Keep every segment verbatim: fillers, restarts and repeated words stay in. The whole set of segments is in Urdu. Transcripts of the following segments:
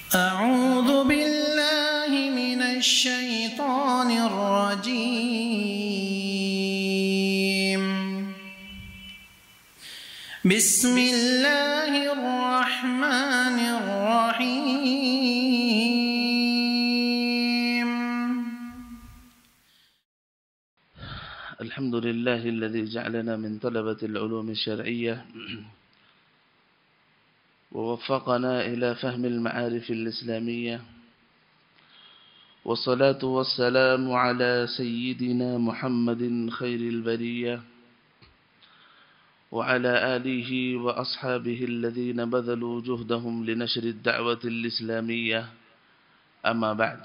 أعوذ بالله من الشيطان الرجيم. بسم الله الرحمن الرحيم. الحمد لله الذي جعلنا من طلبة العلوم الشرعية ووفقنا إلى فهم المعارف الإسلامية، والصلاة والسلام على سيدنا محمد خير البرية وعلى آله وأصحابه الذين بذلوا جهدهم لنشر الدعوة الإسلامية. أما بعد،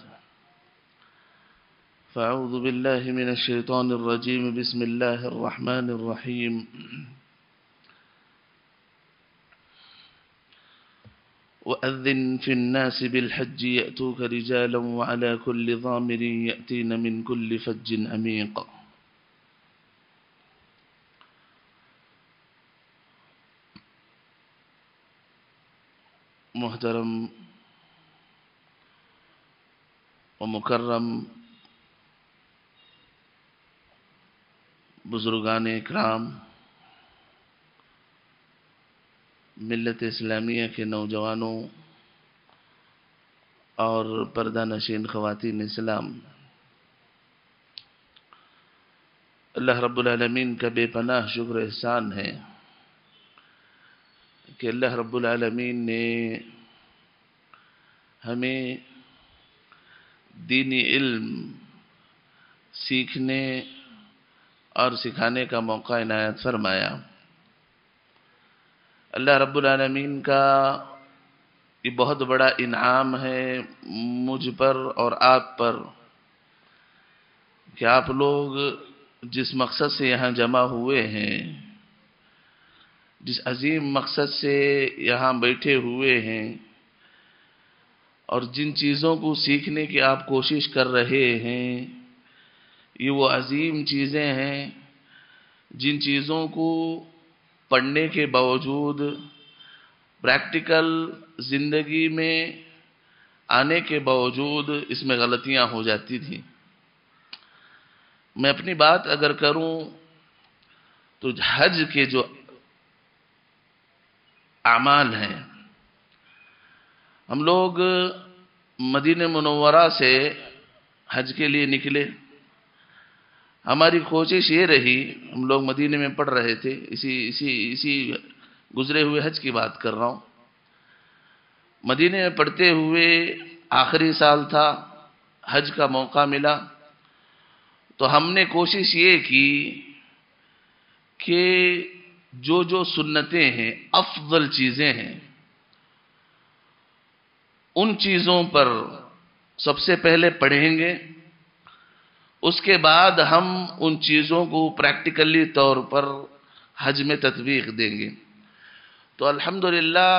فأعوذ بالله من الشيطان الرجيم. بسم الله الرحمن الرحيم. وأذن في الناس بالحج يأتوك رجالا وعلى كل ضامر يأتين من كل فج عميق. محترم ومکرم بزرگان اکرام، ملت اسلامیہ کے نوجوانوں اور پردہ نشین خواتین اسلام، اللہ رب العالمین کا بے پناہ شکر احسان ہے کہ اللہ رب العالمین نے ہمیں دینی علم سیکھنے اور سکھانے کا موقع عنایت فرمایا۔ اللہ رب العالمین کا یہ بہت بڑا انعام ہے مجھ پر اور آپ پر کہ آپ لوگ جس مقصد سے یہاں جمع ہوئے ہیں، جس عظیم مقصد سے یہاں بیٹھے ہوئے ہیں، اور جن چیزوں کو سیکھنے کی آپ کوشش کر رہے ہیں، یہ وہ عظیم چیزیں ہیں جن چیزوں کو پڑھنے کے باوجود پریکٹیکل زندگی میں آنے کے باوجود اس میں غلطیاں ہو جاتی تھیں۔ میں اپنی بات اگر کروں تو حج کے جو اعمال ہیں، ہم لوگ مدینہ منورہ سے حج کے لیے نکلے۔ ہماری کوشش یہ رہی، ہم لوگ مدینے میں پڑھ رہے تھے، اسی اسی اسی گزرے ہوئے حج کی بات کر رہا ہوں۔ مدینے میں پڑھتے ہوئے آخری سال تھا، حج کا موقع ملا تو ہم نے کوشش یہ کی کہ جو جو سنتیں ہیں، افضل چیزیں ہیں، ان چیزوں پر سب سے پہلے پڑھیں گے، اس کے بعد ہم ان چیزوں کو پریکٹیکلی طور پر حج میں تطبیق دیں گے۔ تو الحمدللہ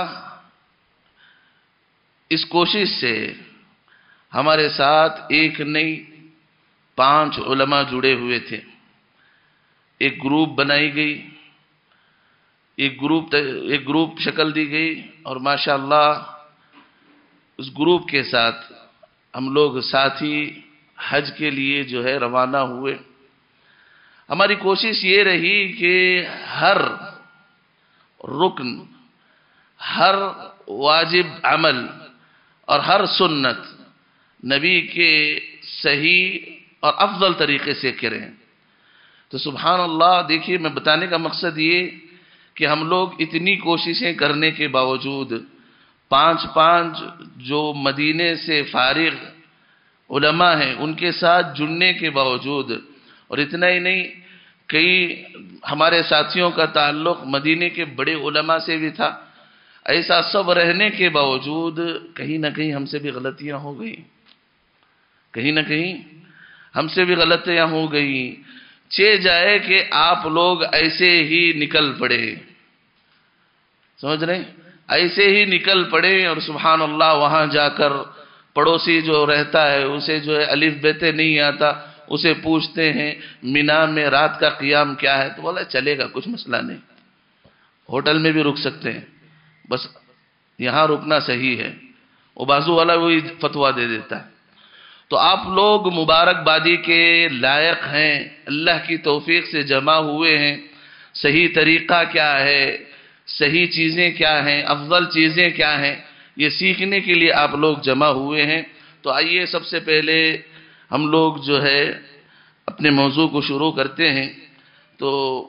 اس کوشش سے ہمارے ساتھ ایک نہیں پانچ علماء جڑے ہوئے تھے۔ ایک گروپ بنائی گئی، ایک گروپ ایک گروپ شکل دی گئی، اور ماشاءاللہ اس گروپ کے ساتھ ہم لوگ ساتھی حج کے لیے جو ہے روانہ ہوئے۔ ہماری کوشش یہ رہی کہ ہر رکن، ہر واجب عمل اور ہر سنت نبی کے صحیح اور افضل طریقے سے کریں۔ تو سبحان اللہ، دیکھیے میں بتانے کا مقصد یہ کہ ہم لوگ اتنی کوششیں کرنے کے باوجود پانچ پانچ جو مدینے سے فارغ علماء ہیں ان کے ساتھ جڑنے کے باوجود، اور اتنا ہی نہیں، کئی ہمارے ساتھیوں کا تعلق مدینے کے بڑے علماء سے بھی تھا، ایسا سب رہنے کے باوجود کہیں نہ کہیں ہم سے بھی غلطیاں ہو گئی، کہیں نہ کہیں ہم سے بھی غلطیاں ہو گئی۔ چہ جائے کہ آپ لوگ ایسے ہی نکل پڑے، سمجھ رہے ہیں، ایسے ہی نکل پڑے، اور سبحان اللہ وہاں جا کر پڑوسی جو رہتا ہے اسے جو ہے الف بیتے نہیں آتا، اسے پوچھتے ہیں مینا میں رات کا قیام کیا ہے، تو بولا چلے گا، کچھ مسئلہ نہیں، ہوٹل میں بھی رک سکتے ہیں، بس یہاں رکنا صحیح ہے۔ وہ بازو والا وہی فتوا دے دیتا ہے. تو آپ لوگ مبارکبادی کے لائق ہیں، اللہ کی توفیق سے جمع ہوئے ہیں. صحیح طریقہ کیا ہے، صحیح چیزیں کیا ہیں، افضل چیزیں کیا ہیں، یہ سیکھنے کے لیے آپ لوگ جمع ہوئے ہیں. تو آئیے سب سے پہلے ہم لوگ جو ہے اپنے موضوع کو شروع کرتے ہیں. تو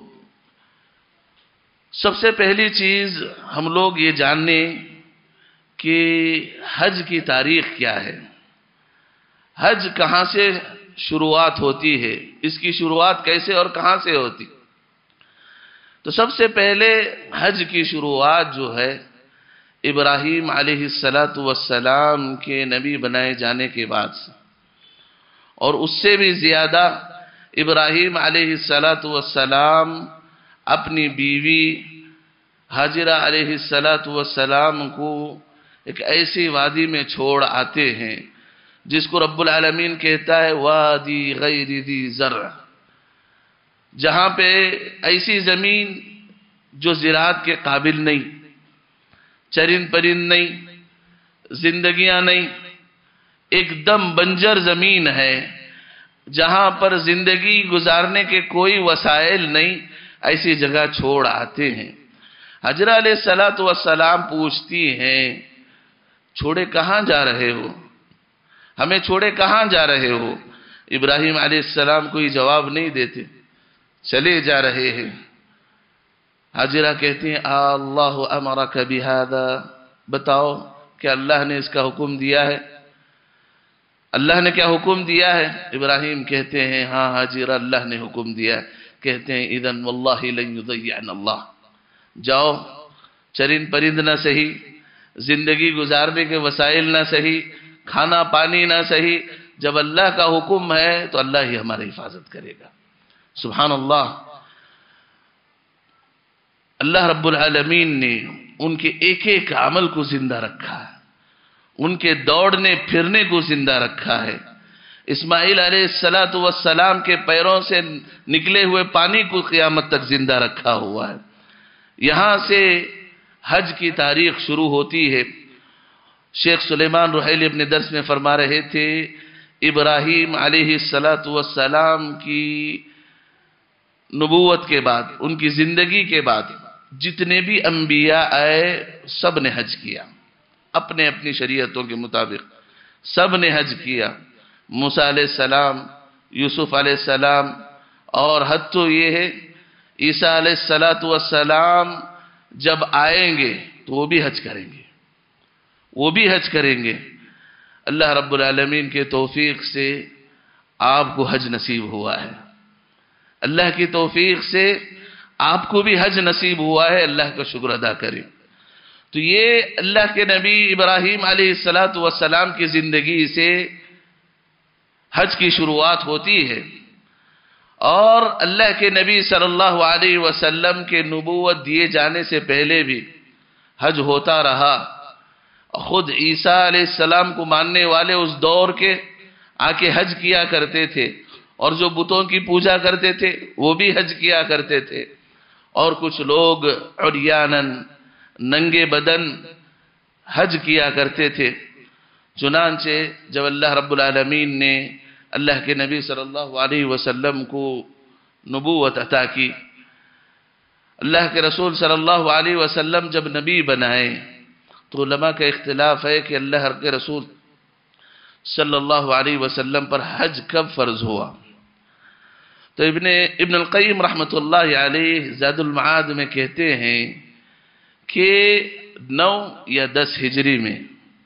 سب سے پہلی چیز ہم لوگ یہ جاننے کہ حج کی تاریخ کیا ہے، حج کہاں سے شروعات ہوتی ہے، اس کی شروعات کیسے اور کہاں سے ہوتی. تو سب سے پہلے حج کی شروعات جو ہے ابراہیم علیہ الصلاۃ والسلام کے نبی بنائے جانے کے بعد سے، اور اس سے بھی زیادہ ابراہیم علیہ الصلاۃ والسلام اپنی بیوی حاجرہ علیہ الصلاۃ والسلام کو ایک ایسی وادی میں چھوڑ آتے ہیں جس کو رب العالمین کہتا ہے وادی غیر ذی زرع، جہاں پہ ایسی زمین جو زراعت کے قابل نہیں، چرند پرند نہیں، زندگیاں نہیں، ایک دم بنجر زمین ہے جہاں پر زندگی گزارنے کے کوئی وسائل نہیں. ایسی جگہ چھوڑ آتے ہیں. حاجرہ علیہ الصلاۃ والسلام پوچھتی ہیں چھوڑے کہاں جا رہے ہو، ہمیں چھوڑے کہاں جا رہے ہو. ابراہیم علیہ السلام کوئی جواب نہیں دیتے، چلے جا رہے ہیں. حاجرہ کہتی ہیں اللہ امرک بہذا، بتاؤ کہ اللہ نے اس کا حکم دیا ہے، اللہ نے کیا حکم دیا ہے. ابراہیم کہتے ہیں ہاں حاجرہ اللہ نے حکم دیا ہے. کہتے ہیں اذن واللہ لن یضیعنا اللہ، جاؤ چرند پرند نہ صحیح، زندگی گزارنے کے وسائل نہ صحیح، کھانا پانی نہ صحیح، جب اللہ کا حکم ہے تو اللہ ہی ہماری حفاظت کرے گا. سبحان اللہ. اللہ رب العالمین نے ان کے ایک ایک عمل کو زندہ رکھا ہے، ان کے دوڑنے پھرنے کو زندہ رکھا ہے. اسماعیل علیہ الصلاۃ والسلام کے پیروں سے نکلے ہوئے پانی کو قیامت تک زندہ رکھا ہوا ہے. یہاں سے حج کی تاریخ شروع ہوتی ہے. شیخ سلیمان رحیلی اپنے درس میں فرما رہے تھے ابراہیم علیہ الصلاۃ والسلام کی نبوت کے بعد، ان کی زندگی کے بعد جتنے بھی انبیاء آئے سب نے حج کیا، اپنے اپنی شریعتوں کے مطابق سب نے حج کیا. موسیٰ علیہ السلام، یوسف علیہ السلام، اور حد تو یہ ہے عیسیٰ علیہ السلام والسلام جب آئیں گے تو وہ بھی حج کریں گے، وہ بھی حج کریں گے. اللہ رب العالمین کے توفیق سے آپ کو حج نصیب ہوا ہے، اللہ کی توفیق سے آپ کو بھی حج نصیب ہوا ہے. اللہ کا شکر ادا کریں. تو یہ اللہ کے نبی ابراہیم علیہ الصلاۃ والسلام کی زندگی سے حج کی شروعات ہوتی ہے. اور اللہ کے نبی صلی اللہ علیہ وسلم کے نبوت دیے جانے سے پہلے بھی حج ہوتا رہا. خود عیسیٰ علیہ السلام کو ماننے والے اس دور کے آ کے حج کیا کرتے تھے، اور جو بتوں کی پوجا کرتے تھے وہ بھی حج کیا کرتے تھے. اور کچھ لوگ عریاناً ننگے بدن حج کیا کرتے تھے. چنانچہ جب اللہ رب العالمین نے اللہ کے نبی صلی اللہ علیہ وسلم کو نبوت عطا کی، اللہ کے رسول صلی اللہ علیہ وسلم جب نبی بنائے تو علماء کا اختلاف ہے کہ اللہ کے رسول صلی اللہ علیہ وسلم پر حج کب فرض ہوا. تو ابن ابن القیم رحمۃ اللہ علیہ زاد المعاد میں کہتے ہیں کہ نو یا دس ہجری میں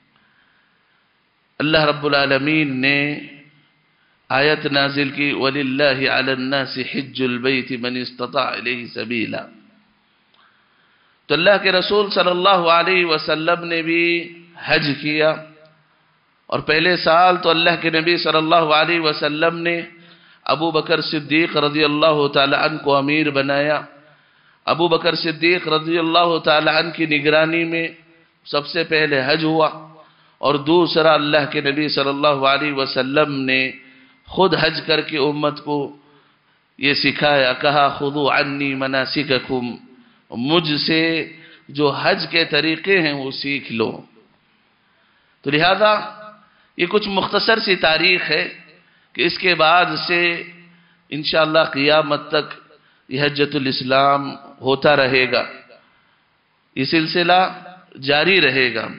اللہ رب العالمین نے آیت نازل کی وَلِلَّهِ عَلَى النَّاسِ حِجُّ الْبَيْتِ مَنِ اسْتَطَاعَ إِلَيْهِ سَبِيلًا. تو اللہ کے رسول صلی اللہ علیہ وسلم نے بھی حج کیا، اور پہلے سال تو اللہ کے نبی صلی اللہ علیہ وسلم نے ابو بکر صدیق رضی اللہ تعالی عنہ کو امیر بنایا. ابو بکر صدیق رضی اللہ تعالی عنہ کی نگرانی میں سب سے پہلے حج ہوا، اور دوسرا اللہ کے نبی صلی اللہ علیہ وسلم نے خود حج کر کے امت کو یہ سکھایا، کہا خذوا عنی مناسککم، مجھ سے جو حج کے طریقے ہیں وہ سیکھ لو. تو لہذا یہ کچھ مختصر سی تاریخ ہے کہ اس کے بعد سے انشاءاللہ قیامت تک یہ حجۃ الاسلام ہوتا رہے گا، یہ سلسلہ جاری رہے گا۔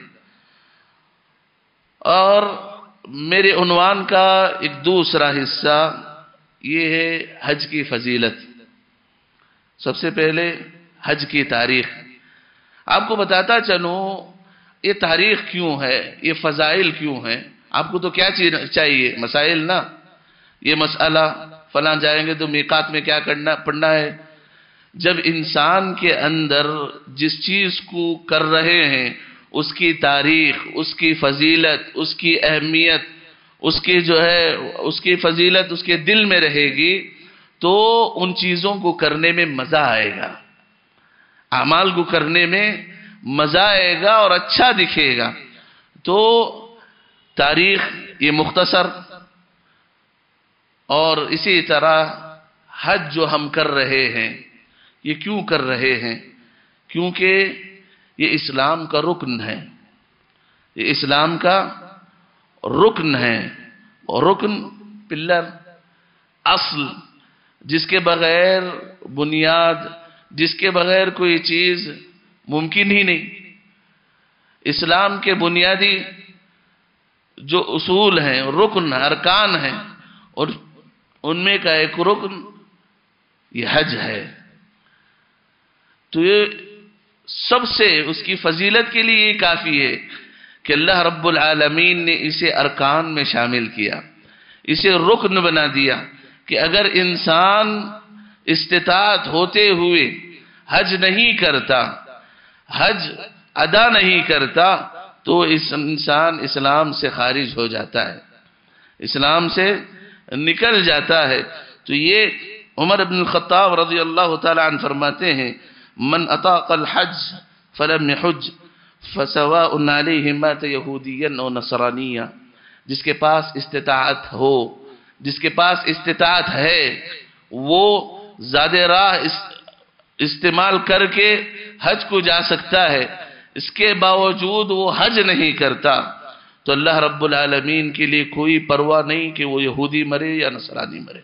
اور میرے عنوان کا ایک دوسرا حصہ یہ ہے حج کی فضیلت۔ سب سے پہلے حج کی تاریخ آپ کو بتاتا چلوں، یہ تاریخ کیوں ہے، یہ فضائل کیوں ہیں۔ آپ کو تو کیا چاہیے؟ مسائل نا، یہ مسئلہ فلاں جائیں گے تو میقات میں کیا کرنا پڑنا ہے۔ جب انسان کے اندر جس چیز کو کر رہے ہیں اس کی تاریخ، اس کی فضیلت، اس کی اہمیت، اس کی جو ہے اس کی فضیلت اس کے دل میں رہے گی تو ان چیزوں کو کرنے میں مزہ آئے گا، اعمال کو کرنے میں مزہ آئے گا اور اچھا دکھے گا۔ تو تاریخ یہ مختصر، اور اسی طرح حج جو ہم کر رہے ہیں یہ کیوں کر رہے ہیں؟ کیونکہ یہ اسلام کا رکن ہے، یہ اسلام کا رکن ہے، اور رکن پلر، اصل، جس کے بغیر بنیاد، جس کے بغیر کوئی چیز ممکن ہی نہیں۔ اسلام کے بنیادی جو اصول ہیں، رکن ارکان ہیں، اور ان میں کا ایک رکن یہ حج ہے۔ تو یہ سب سے اس کی فضیلت کے لیے یہ کافی ہے کہ اللہ رب العالمین نے اسے ارکان میں شامل کیا، اسے رکن بنا دیا کہ اگر انسان استطاعت ہوتے ہوئے حج نہیں کرتا، حج ادا نہیں کرتا تو اس انسان اسلام سے خارج ہو جاتا ہے، اسلام سے نکل جاتا ہے۔ تو یہ عمر بن الخطاب رضی اللہ تعالی عنہ فرماتے ہیں من اطاق الحج فلم يحج فسواء علیہ مات یہودیا او نصرانیا، جس کے پاس استطاعت ہو، جس کے پاس استطاعت ہے، وہ زیادہ راہ استعمال کر کے حج کو جا سکتا ہے، اس کے باوجود وہ حج نہیں کرتا تو اللہ رب العالمین کے لیے کوئی پرواہ نہیں کہ وہ یہودی مرے یا نصرانی مرے۔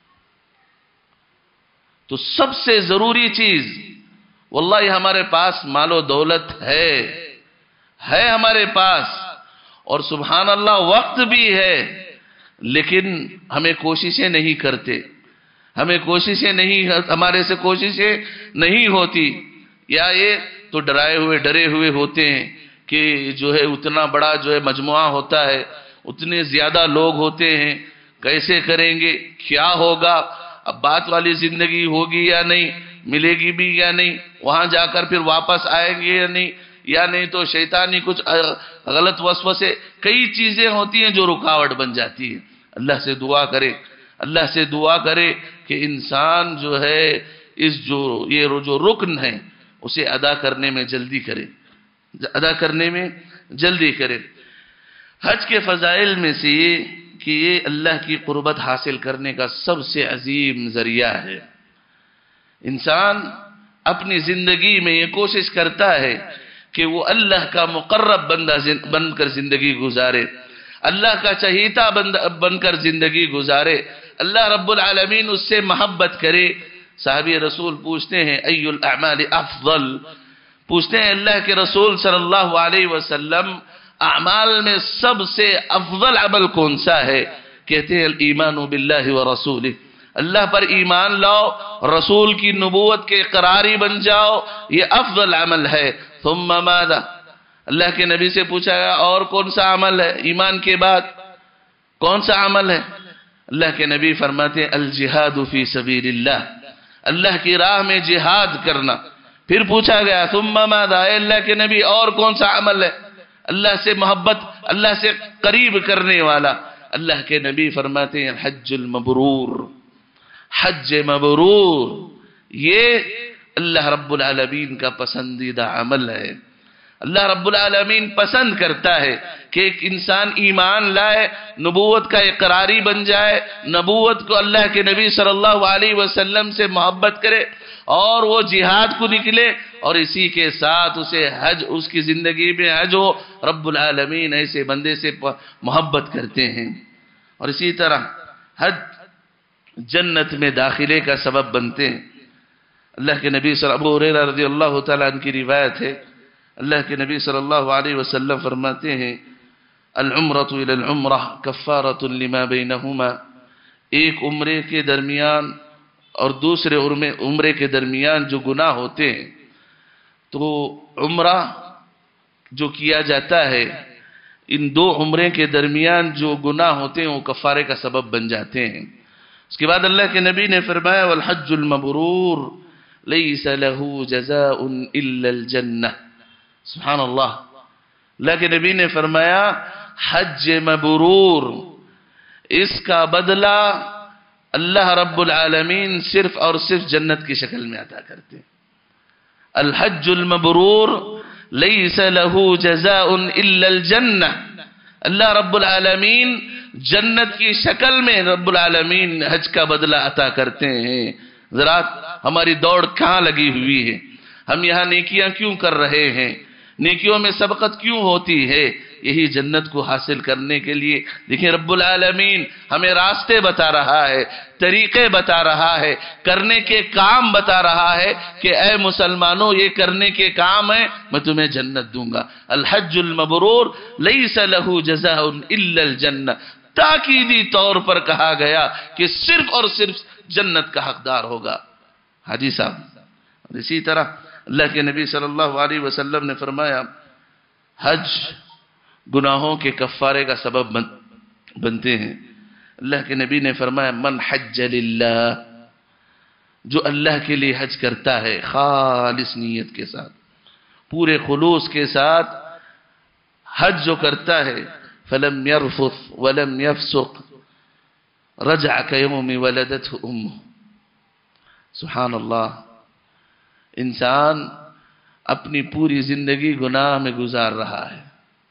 تو سب سے ضروری چیز، واللہ ہمارے پاس مال و دولت ہے ہے ہمارے پاس، اور سبحان اللہ وقت بھی ہے، لیکن ہمیں کوششیں نہیں کرتے، ہمیں کوششیں نہیں ہمارے سے کوششیں نہیں ہوتی، یا یہ تو ڈرائے ہوئے ڈرے ہوئے ہوتے ہیں کہ جو ہے اتنا بڑا جو ہے مجموعہ ہوتا ہے، اتنے زیادہ لوگ ہوتے ہیں، کیسے کریں گے، کیا ہوگا، اب بات والی زندگی ہوگی یا نہیں، ملے گی بھی یا نہیں، وہاں جا کر پھر واپس آئیں گے یا نہیں، یا نہیں تو شیطانی کچھ غلط وسوسے، کئی چیزیں ہوتی ہیں جو رکاوٹ بن جاتی ہے۔ اللہ سے دعا کرے، اللہ سے دعا کرے کہ انسان جو ہے اس جو یہ جو رکن ہے اسے ادا کرنے میں جلدی کرے، ادا کرنے میں جلدی کرے۔ حج کے فضائل میں سے یہ کہ یہ اللہ کی قربت حاصل کرنے کا سب سے عظیم ذریعہ ہے۔ انسان اپنی زندگی میں یہ کوشش کرتا ہے کہ وہ اللہ کا مقرب بندہ بن کر زندگی گزارے، اللہ کا چہیتا بن کر زندگی گزارے، اللہ رب العالمین اس سے محبت کرے۔ صحابی رسول پوچھتے ہیں ای الاعمال افضل، پوچھتے ہیں اللہ کے رسول صلی اللہ علیہ وسلم اعمال میں سب سے افضل عمل کون سا ہے؟ کہتے ہیں الایمان باللہ ورسولہ، اللہ پر ایمان لاؤ، رسول کی نبوت کے اقراری بن جاؤ، یہ افضل عمل ہے۔ ثم ماذا، اللہ کے نبی سے پوچھا گیا اور کون سا عمل ہے ایمان کے بعد، کون سا عمل ہے؟ اللہ کے نبی فرماتے ہیں الجہاد فی سبیل اللہ، اللہ کی راہ میں جہاد کرنا۔ پھر پوچھا گیا ثم ماذا، اے اللہ کے نبی اور کون سا عمل ہے اللہ سے محبت، اللہ سے قریب کرنے والا؟ اللہ کے نبی فرماتے ہیں حج المبرور، حج مبرور، یہ اللہ رب العالمین کا پسندیدہ عمل ہے۔ اللہ رب العالمین پسند کرتا ہے کہ ایک انسان ایمان لائے، نبوت کا اقراری بن جائے، نبوت کو اللہ کے نبی صلی اللہ علیہ وسلم سے محبت کرے، اور وہ جہاد کو نکلے اور اسی کے ساتھ اسے حج، اس کی زندگی میں حج ہو. رب العالمین ایسے بندے سے محبت کرتے ہیں. اور اسی طرح حج جنت میں داخلے کا سبب بنتے ہیں. اللہ کے نبی صلی ابو ہریرہ رضی اللہ تعالیٰ عنہ کی روایت ہے، اللہ کے نبی صلی اللہ علیہ وسلم فرماتے ہیں العمرۃ الی العمرہ کفارۃ لما بینہما، ایک عمرے کے درمیان اور دوسرے عمرے کے درمیان جو گناہ ہوتے ہیں تو عمرہ جو کیا جاتا ہے ان دو عمرے کے درمیان جو گناہ ہوتے ہیں وہ کفارے کا سبب بن جاتے ہیں. اس کے بعد اللہ کے نبی نے فرمایا والحج المبرور لیس له جزاء الا الجنہ. سبحان اللہ، اللہ کے نبی نے فرمایا حج مبرور اس کا بدلہ اللہ رب العالمین صرف اور صرف جنت کی شکل میں عطا کرتے ہیں. الحج المبرور لیس له جزاء الا الجنہ، اللہ رب العالمین جنت کی شکل میں رب العالمین حج کا بدلہ عطا کرتے ہیں. ذرا ہماری دوڑ کہاں لگی ہوئی ہے؟ ہم یہاں نیکیاں کیوں کر رہے ہیں؟ نیکیوں میں سبقت کیوں ہوتی ہے؟ یہی جنت کو حاصل کرنے کے لیے. دیکھیں رب العالمین ہمیں راستے بتا رہا ہے، طریقے بتا رہا ہے، کرنے کے کام بتا رہا ہے کہ اے مسلمانوں یہ کرنے کے کام ہے، میں تمہیں جنت دوں گا. الحج المبرور لیس له جزاء الا الجنہ، تاکیدی طور پر کہا گیا کہ صرف اور صرف جنت کا حقدار ہوگا. حاجی صاحب، اور اسی طرح اللہ کے نبی صلی اللہ علیہ وسلم نے فرمایا حج گناہوں کے کفارے کا سبب بنتے ہیں. اللہ کے نبی نے فرمایا من حج للہ، جو اللہ کے لیے حج کرتا ہے خالص نیت کے ساتھ، پورے خلوص کے ساتھ حج جو کرتا ہے فلم يرفث ولم يفسق رجع كيوم ولدته امه. سبحان اللہ، انسان اپنی پوری زندگی گناہ میں گزار رہا ہے،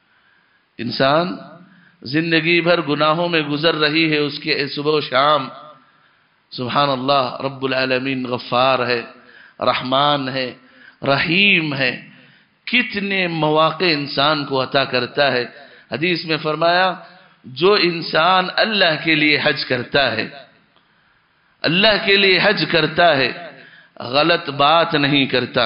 انسان زندگی بھر گناہوں میں گزر رہی ہے اس کے صبح و شام. سبحان اللہ، رب العالمین غفار ہے، رحمان ہے، رحیم ہے، کتنے مواقع انسان کو عطا کرتا ہے. حدیث میں فرمایا جو انسان اللہ کے لیے حج کرتا ہے، اللہ کے لیے حج کرتا ہے، غلط بات نہیں کرتا،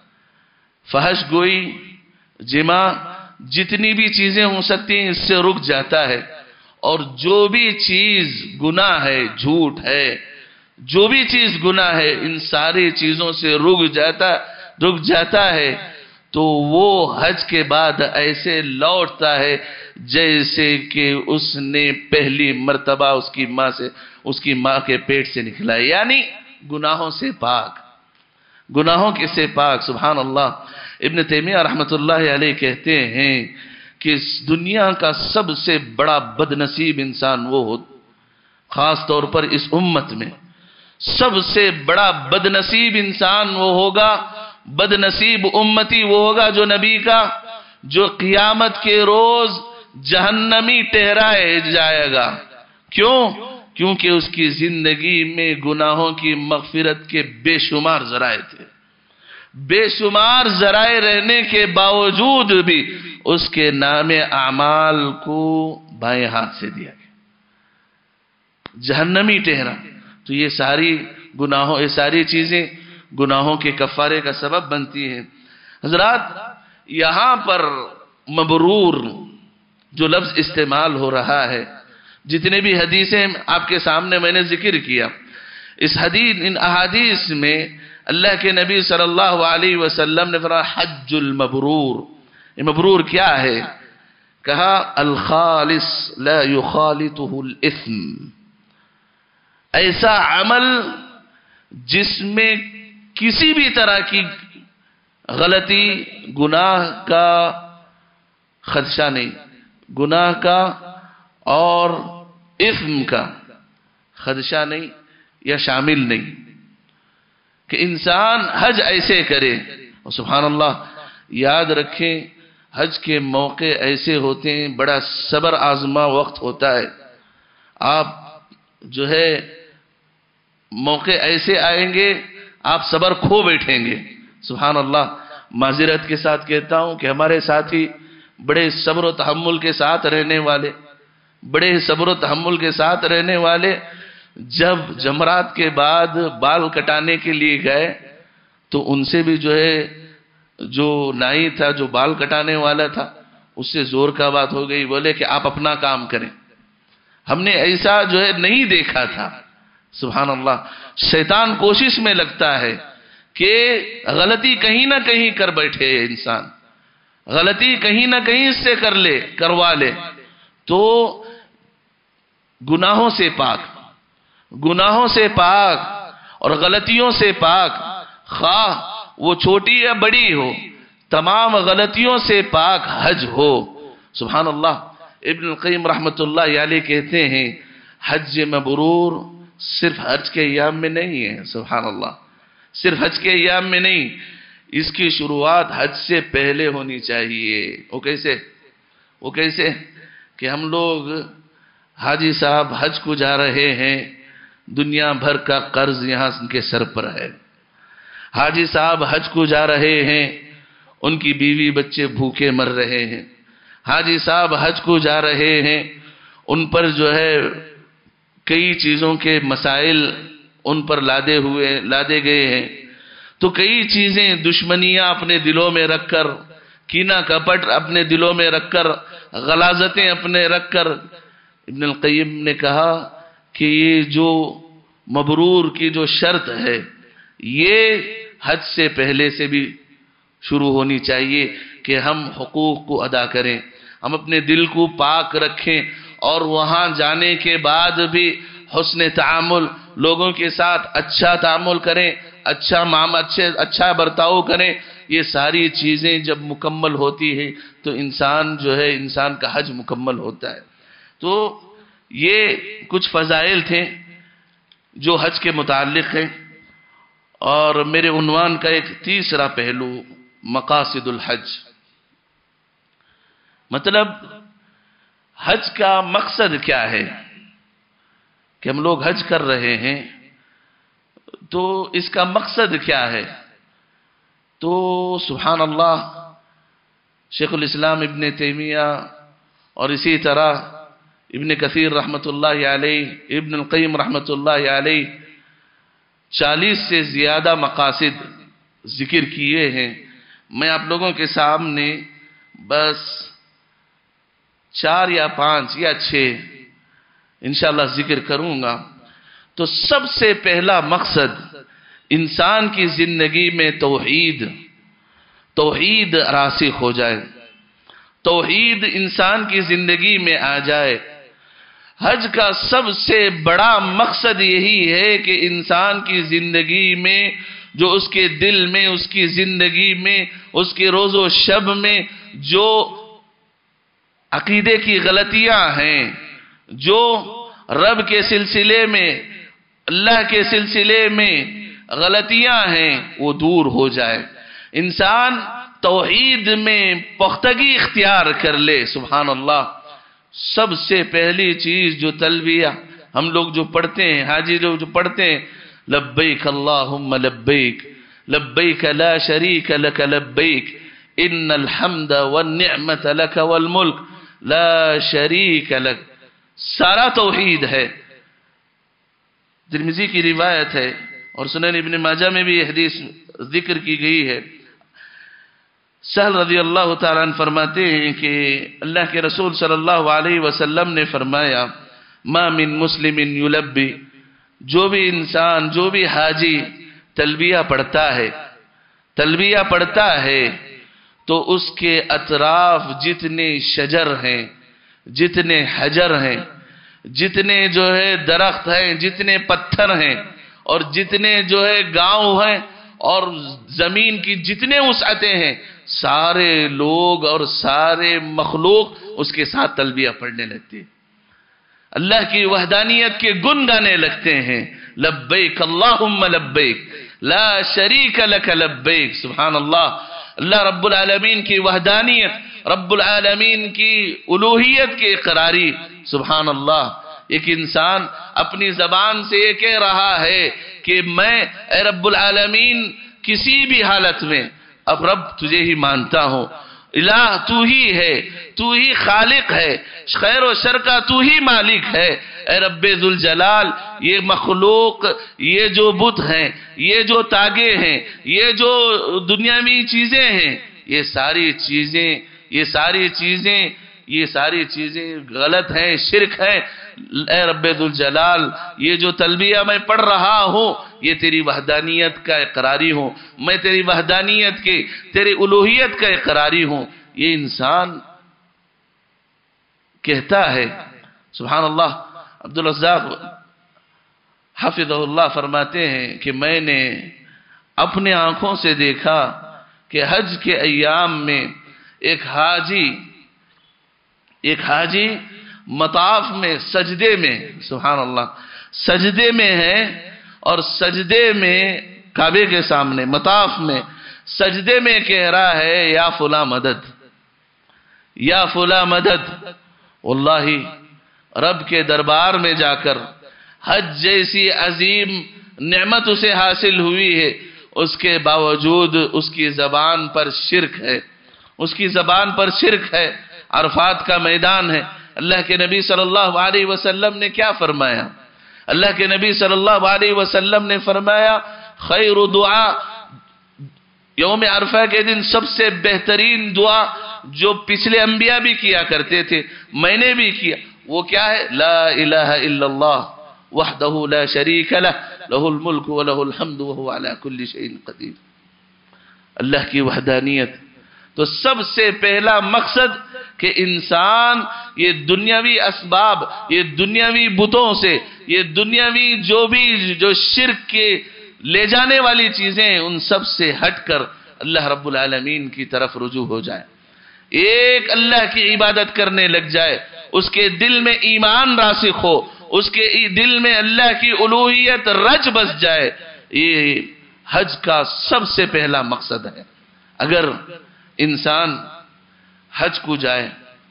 فحش گوئی، جمع، جتنی بھی چیزیں ہو سکتی ہیں اس سے رک جاتا ہے، اور جو بھی چیز گناہ ہے، جھوٹ ہے، جو بھی چیز گناہ ہے ان ساری چیزوں سے رک جاتا رک جاتا ہے تو وہ حج کے بعد ایسے لوٹتا ہے جیسے کہ اس نے پہلی مرتبہ اس کی ماں سے اس کی ماں کے پیٹ سے نکلا ہے، یعنی گناہوں سے پاک، گناہوں کے سے پاک. سبحان اللہ. ابن تیمیہ رحمۃ اللہ علیہ کہتے ہیں کہ اس دنیا کا سب سے بڑا بد نصیب انسان وہ ہو، خاص طور پر اس امت میں سب سے بڑا بد نصیب انسان وہ ہوگا، بد نصیب امتی وہ ہوگا جو نبی کا، جو قیامت کے روز جہنمی ٹھہرائے جائے گا. کیوں؟ کیونکہ اس کی زندگی میں گناہوں کی مغفرت کے بے شمار ذرائع تھے، بے شمار ذرائع رہنے کے باوجود بھی اس کے نام اعمال کو بائیں ہاتھ سے دیا گیا، جہنمی ٹھہرا. تو یہ ساری گناہوں یہ ساری چیزیں گناہوں کے کفارے کا سبب بنتی ہیں. حضرات، یہاں پر مبرور جو لفظ استعمال ہو رہا ہے، جتنے بھی حدیثیں آپ کے سامنے میں نے ذکر کیا، اس حدیث ان احادیث میں اللہ کے نبی صلی اللہ علیہ وسلم نے فرمایا حج المبرور. یہ مبرور کیا ہے؟ کہا الخالص لا يخالطه الاثم، ایسا عمل جس میں کسی بھی طرح کی غلطی، گناہ کا خدشہ نہیں، گناہ کا اور اثم کا خدشہ نہیں یا شامل نہیں، کہ انسان حج ایسے کرے. اور سبحان اللہ، یاد رکھیں حج کے موقع ایسے ہوتے ہیں، بڑا صبر آزما وقت ہوتا ہے. آپ جو ہے موقع ایسے آئیں گے، آپ صبر کھو بیٹھیں گے. سبحان اللہ. معذرت کے ساتھ کہتا ہوں کہ ہمارے ساتھی بڑے صبر و تحمل کے ساتھ رہنے والے بڑے صبر و تحمل کے ساتھ رہنے والے جب جمرات کے بعد بال کٹانے کے لیے گئے تو ان سے بھی جو ہے جو نائی تھا جو بال کٹانے والا تھا اس سے زور کا بات ہو گئی. بولے کہ آپ اپنا کام کریں. ہم نے ایسا جو ہے نہیں دیکھا تھا. سبحان اللہ. شیطان کوشش میں لگتا ہے کہ غلطی کہیں نہ کہیں کر بیٹھے انسان, غلطی کہیں نہ کہیں سے کر لے کروا لے تو گناہوں سے پاک گناہوں سے پاک اور غلطیوں سے پاک, خواہ وہ چھوٹی یا بڑی ہو, تمام غلطیوں سے پاک حج ہو. سبحان اللہ. ابن القیم رحمت اللہ علیہ کہتے ہیں حج مبرور صرف حج کے ایام میں نہیں ہے. سبحان اللہ. صرف حج کے ایام میں نہیں, اس کی شروعات حج سے پہلے ہونی چاہیے. وہ کیسے وہ کیسے کہ ہم لوگ حاجی صاحب حج کو جا رہے ہیں, دنیا بھر کا قرض یہاں ان کے سر پر ہے. حاجی صاحب حج کو جا رہے ہیں, ان کی بیوی بچے بھوکے مر رہے ہیں. حاجی صاحب حج کو جا رہے ہیں, ان پر جو ہے کئی چیزوں کے مسائل ان پر لادے ہوئے لادے گئے ہیں. تو کئی چیزیں دشمنیاں اپنے دلوں میں رکھ کر, کینہ کپٹ اپنے دلوں میں رکھ کر, غلاظتیں اپنے رکھ کر, ابن القیم نے کہا کہ یہ جو مبرور کی جو شرط ہے یہ حج سے پہلے سے بھی شروع ہونی چاہیے کہ ہم حقوق کو ادا کریں, ہم اپنے دل کو پاک رکھیں اور وہاں جانے کے بعد بھی حسن تعامل, لوگوں کے ساتھ اچھا تعامل کریں, اچھا معاملہ اچھے اچھا برتاؤ کریں. یہ ساری چیزیں جب مکمل ہوتی ہیں تو انسان جو ہے انسان کا حج مکمل ہوتا ہے. تو یہ کچھ فضائل تھے جو حج کے متعلق ہیں. اور میرے عنوان کا ایک تیسرا پہلو مقاصد الحج, مطلب حج کا مقصد کیا ہے کہ ہم لوگ حج کر رہے ہیں تو اس کا مقصد کیا ہے. تو سبحان اللہ, شیخ الاسلام ابن تیمیہ اور اسی طرح ابن کثیر رحمت اللہ علیہ, ابن القیم رحمت اللہ علیہ چالیس سے زیادہ مقاصد ذکر کیے ہیں. میں آپ لوگوں کے سامنے بس چار یا پانچ یا چھ انشاءاللہ ذکر کروں گا. تو سب سے پہلا مقصد انسان کی زندگی میں توحید توحید راسخ ہو جائے, توحید انسان کی زندگی میں آ جائے. حج کا سب سے بڑا مقصد یہی ہے کہ انسان کی زندگی میں جو اس کے دل میں, اس کی زندگی میں, اس کے روز و شب میں جو عقیدے کی غلطیاں ہیں, جو رب کے سلسلے میں اللہ کے سلسلے میں غلطیاں ہیں, وہ دور ہو جائے. انسان توحید میں پختگی اختیار کر لے. سبحان اللہ. سب سے پہلی چیز جو تلبیہ ہم لوگ جو پڑھتے ہیں, حاجی لوگ جو پڑھتے ہیں, لبیک اللہم لبیک لبیک لا شریک لک لبیک ان الحمد والنعمت لک والملک لا شریک لک. سارا توحید ہے. ترمذی کی روایت ہے اور سنن ابن ماجہ میں بھی یہ حدیث ذکر کی گئی ہے. سہل رضی اللہ تعالیٰ عنہ فرماتے ہیں کہ اللہ کے رسول صلی اللہ علیہ وسلم نے فرمایا, ما من مسلم یلبی, جو بھی انسان جو بھی حاجی تلبیہ پڑھتا ہے تلبیہ پڑھتا ہے تو اس کے اطراف جتنے شجر ہیں, جتنے حجر ہیں, جتنے جو ہے درخت ہیں, جتنے پتھر ہیں اور جتنے جو ہے گاؤں ہیں اور زمین کی جتنے وسعتیں ہیں, سارے لوگ اور سارے مخلوق اس کے ساتھ تلبیہ پڑھنے لگتے ہیں, اللہ کی وحدانیت کے گن گانے لگتے ہیں. لبیک اللہم لبیک لا شریک لک لبیک. سبحان اللہ. اللہ رب العالمین کی وحدانیت, رب العالمین کی الوہیت کی اقراری. سبحان اللہ. ایک انسان اپنی زبان سے یہ کہہ رہا ہے کہ میں اے رب العالمین کسی بھی حالت میں اب رب تجھے ہی مانتا ہوں، الہ تو ہی ہے، تو ہی خالق ہے، خیر و شر کا تو ہی مالک ہے، اے رب ذوالجلال یہ مخلوق، یہ جو بت ہیں، یہ جو تاگے ہیں، یہ جو دنیاوی چیزیں ہیں، یہ ساری چیزیں یہ ساری چیزیں یہ ساری چیزیں غلط ہیں، شرک ہیں، اے رب ذوالجلال یہ جو تلبیہ میں پڑھ رہا ہوں یہ تیری وحدانیت کا اقراری ہوں، میں تیری وحدانیت کے تیری الوہیت کا اقراری ہوں۔ یہ انسان کہتا ہے، سبحان اللہ، عبدالرزاق حفظہ اللہ فرماتے ہیں کہ میں نے اپنے آنکھوں سے دیکھا کہ حج کے ایام میں ایک حاجی ایک حاجی مطاف میں سجدے میں، سبحان اللہ، سجدے میں ہے اور سجدے میں کعبے کے سامنے مطاف میں سجدے میں کہہ رہا ہے یا فلاں مدد، یا فلاں مدد۔ واللہ رب کے دربار میں جا کر حج جیسی عظیم نعمت اسے حاصل ہوئی ہے، اس کے باوجود اس کی زبان پر شرک ہے، اس کی زبان پر شرک ہے۔ عرفات کا میدان ہے، اللہ کے نبی صلی اللہ علیہ وسلم نے کیا فرمایا؟ اللہ کے نبی صلی اللہ علیہ وسلم نے فرمایا خیر دعا، یوم عرفہ کے دن سب سے بہترین دعا جو پچھلے انبیاء بھی کیا کرتے تھے، میں نے بھی کیا، وہ کیا ہے؟ لا الہ الا اللہ وحدہ لا شریک لہ لہ الملک ولہ الحمد وہو علی کل شیء قدیر۔ اللہ کی وحدانیت۔ تو سب سے پہلا مقصد کہ انسان یہ دنیاوی اسباب، یہ دنیاوی بتوں سے، یہ دنیاوی جو بھی جو شرک کے لے جانے والی چیزیں ہیں ان سب سے ہٹ کر اللہ رب العالمین کی طرف رجوع ہو جائے، ایک اللہ کی عبادت کرنے لگ جائے، اس کے دل میں ایمان راسخ ہو، اس کے دل میں اللہ کی الوہیت رچ بس جائے۔ یہ حج کا سب سے پہلا مقصد ہے۔ اگر انسان حج کو جائے،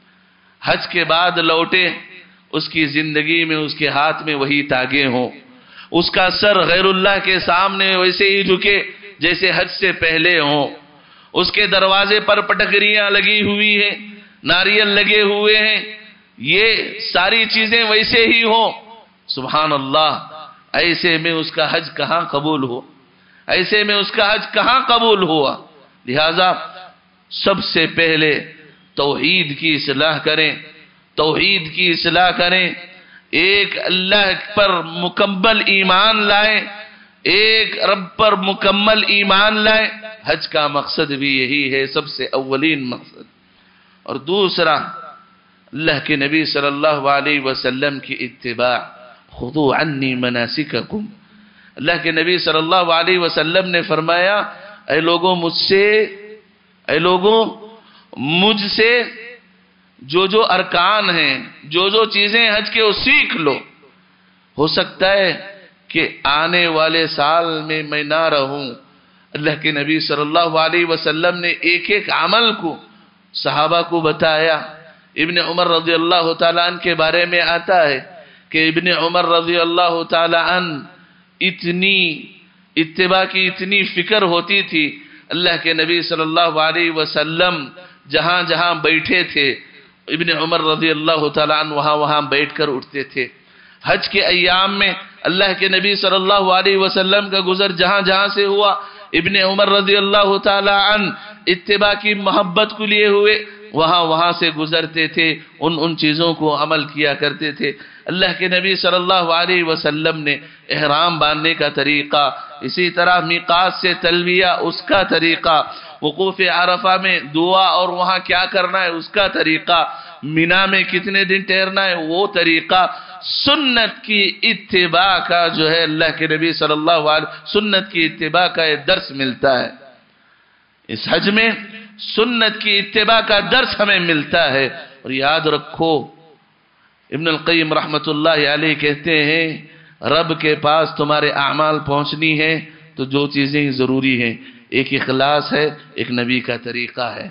حج کے بعد لوٹے، اس کی زندگی میں اس کے ہاتھ میں وہی تاگے ہوں، اس کا سر غیر اللہ کے سامنے ویسے ہی جھکے جیسے حج سے پہلے ہوں، اس کے دروازے پر پٹکریاں لگی ہوئی ہیں، ناریل لگے ہوئے ہیں، یہ ساری چیزیں ویسے ہی ہوں، سبحان اللہ، ایسے میں اس کا حج کہاں قبول ہو؟ ایسے میں اس کا حج کہاں قبول ہوا؟ لہذا سب سے پہلے توحید کی اصلاح کریں، توحید کی اصلاح کریں، ایک اللہ پر مکمل ایمان لائیں، ایک رب پر مکمل ایمان لائیں۔ حج کا مقصد بھی یہی ہے، سب سے اولین مقصد۔ اور دوسرا اللہ کے نبی صلی اللہ علیہ وسلم کی اتباع، خذوا عنی مناسککم۔ اللہ کے نبی صلی اللہ علیہ وسلم نے فرمایا اے لوگوں مجھ سے اے لوگوں مجھ سے جو جو ارکان ہیں، جو جو چیزیں حج کے وہ سیکھ لو۔ ہو سکتا ہے کہ آنے والے سال میں میں نہ رہوں۔ اللہ کے نبی صلی اللہ علیہ وسلم نے ایک ایک عمل کو صحابہ کو بتایا۔ ابن عمر رضی اللہ تعالیٰ عنہ کے بارے میں آتا ہے کہ ابن عمر رضی اللہ تعالیٰ عنہ اتنی اتباع کی اتنی فکر ہوتی تھی، اللہ کے نبی صلی اللہ علیہ وسلم جہاں جہاں بیٹھے تھے ابن عمر رضی اللہ تعالیٰ عنہ وہاں وہاں بیٹھ کر اٹھتے تھے۔ حج کے ایام میں اللہ کے نبی صلی اللہ علیہ وسلم کا گزر جہاں جہاں سے ہوا، ابن عمر رضی اللہ تعالیٰ عنہ اتباع کی محبت کو لیے ہوئے وہاں وہاں سے گزرتے تھے، ان ان چیزوں کو عمل کیا کرتے تھے۔ اللہ کے نبی صلی اللہ علیہ وسلم نے احرام باندھنے کا طریقہ، اسی طرح میقات سے تلبیہ اس کا طریقہ، وقوف عرفہ میں دعا اور وہاں کیا کرنا ہے اس کا طریقہ، مینا میں کتنے دن ٹھہرنا ہے وہ طریقہ، سنت کی اتباع کا جو ہے اللہ کے نبی صلی اللہ علیہ وسلم سنت کی اتباع کا یہ درس ملتا ہے۔ اس حج میں سنت کی اتباع کا درس ہمیں ملتا ہے۔ اور یاد رکھو ابن القیم رحمت اللہ علیہ کہتے ہیں رب کے پاس تمہارے اعمال پہنچنی ہے تو دو چیزیں ضروری ہیں، ایک اخلاص ہے، ایک نبی کا طریقہ ہے۔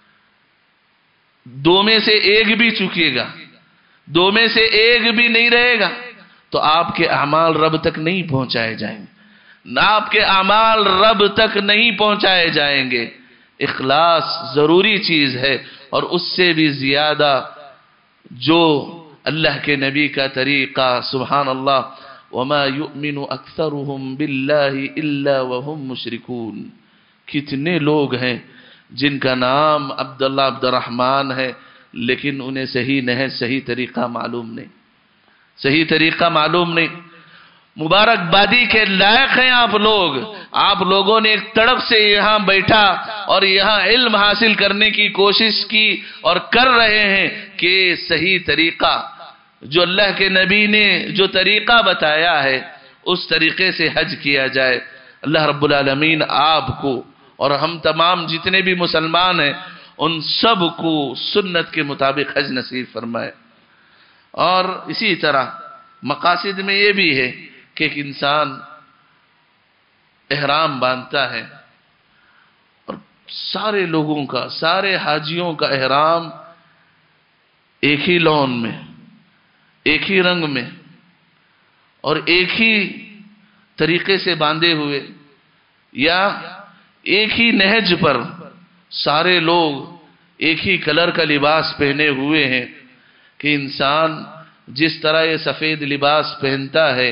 دو میں سے ایک بھی چکے گا، دو میں سے ایک بھی نہیں رہے گا تو آپ کے اعمال رب تک نہیں پہنچائے جائیں گے۔ آپ کے اعمال رب تک نہیں پہنچائے جائیں گے. اخلاص ضروری چیز ہے، اور اس سے بھی زیادہ جو اللہ کے نبی کا طریقہ. سبحان اللہ. وما يؤمن اکثرهم باللہ الا وهم مشرکون. کتنے لوگ ہیں جن کا نام عبداللہ عبد الرحمن ہے لیکن انہیں صحیح نہیں، صحیح طریقہ معلوم نہیں، صحیح طریقہ معلوم نہیں. مبارکبادی کے لائق ہیں آپ لوگ. آپ لوگوں نے ایک طرف سے یہاں بیٹھا اور یہاں علم حاصل کرنے کی کوشش کی اور کر رہے ہیں کہ صحیح طریقہ جو اللہ کے نبی نے جو طریقہ بتایا ہے اس طریقے سے حج کیا جائے. اللہ رب العالمین آپ کو اور ہم تمام جتنے بھی مسلمان ہیں ان سب کو سنت کے مطابق حج نصیب فرمائے. اور اسی طرح مقاصد میں یہ بھی ہے کہ ایک انسان احرام باندھتا ہے اور سارے لوگوں کا، سارے حاجیوں کا احرام ایک ہی لون میں، ایک ہی رنگ میں اور ایک ہی طریقے سے باندھے ہوئے، یا ایک ہی نہج پر سارے لوگ ایک ہی کلر کا لباس پہنے ہوئے ہیں کہ انسان جس طرح یہ سفید لباس پہنتا ہے،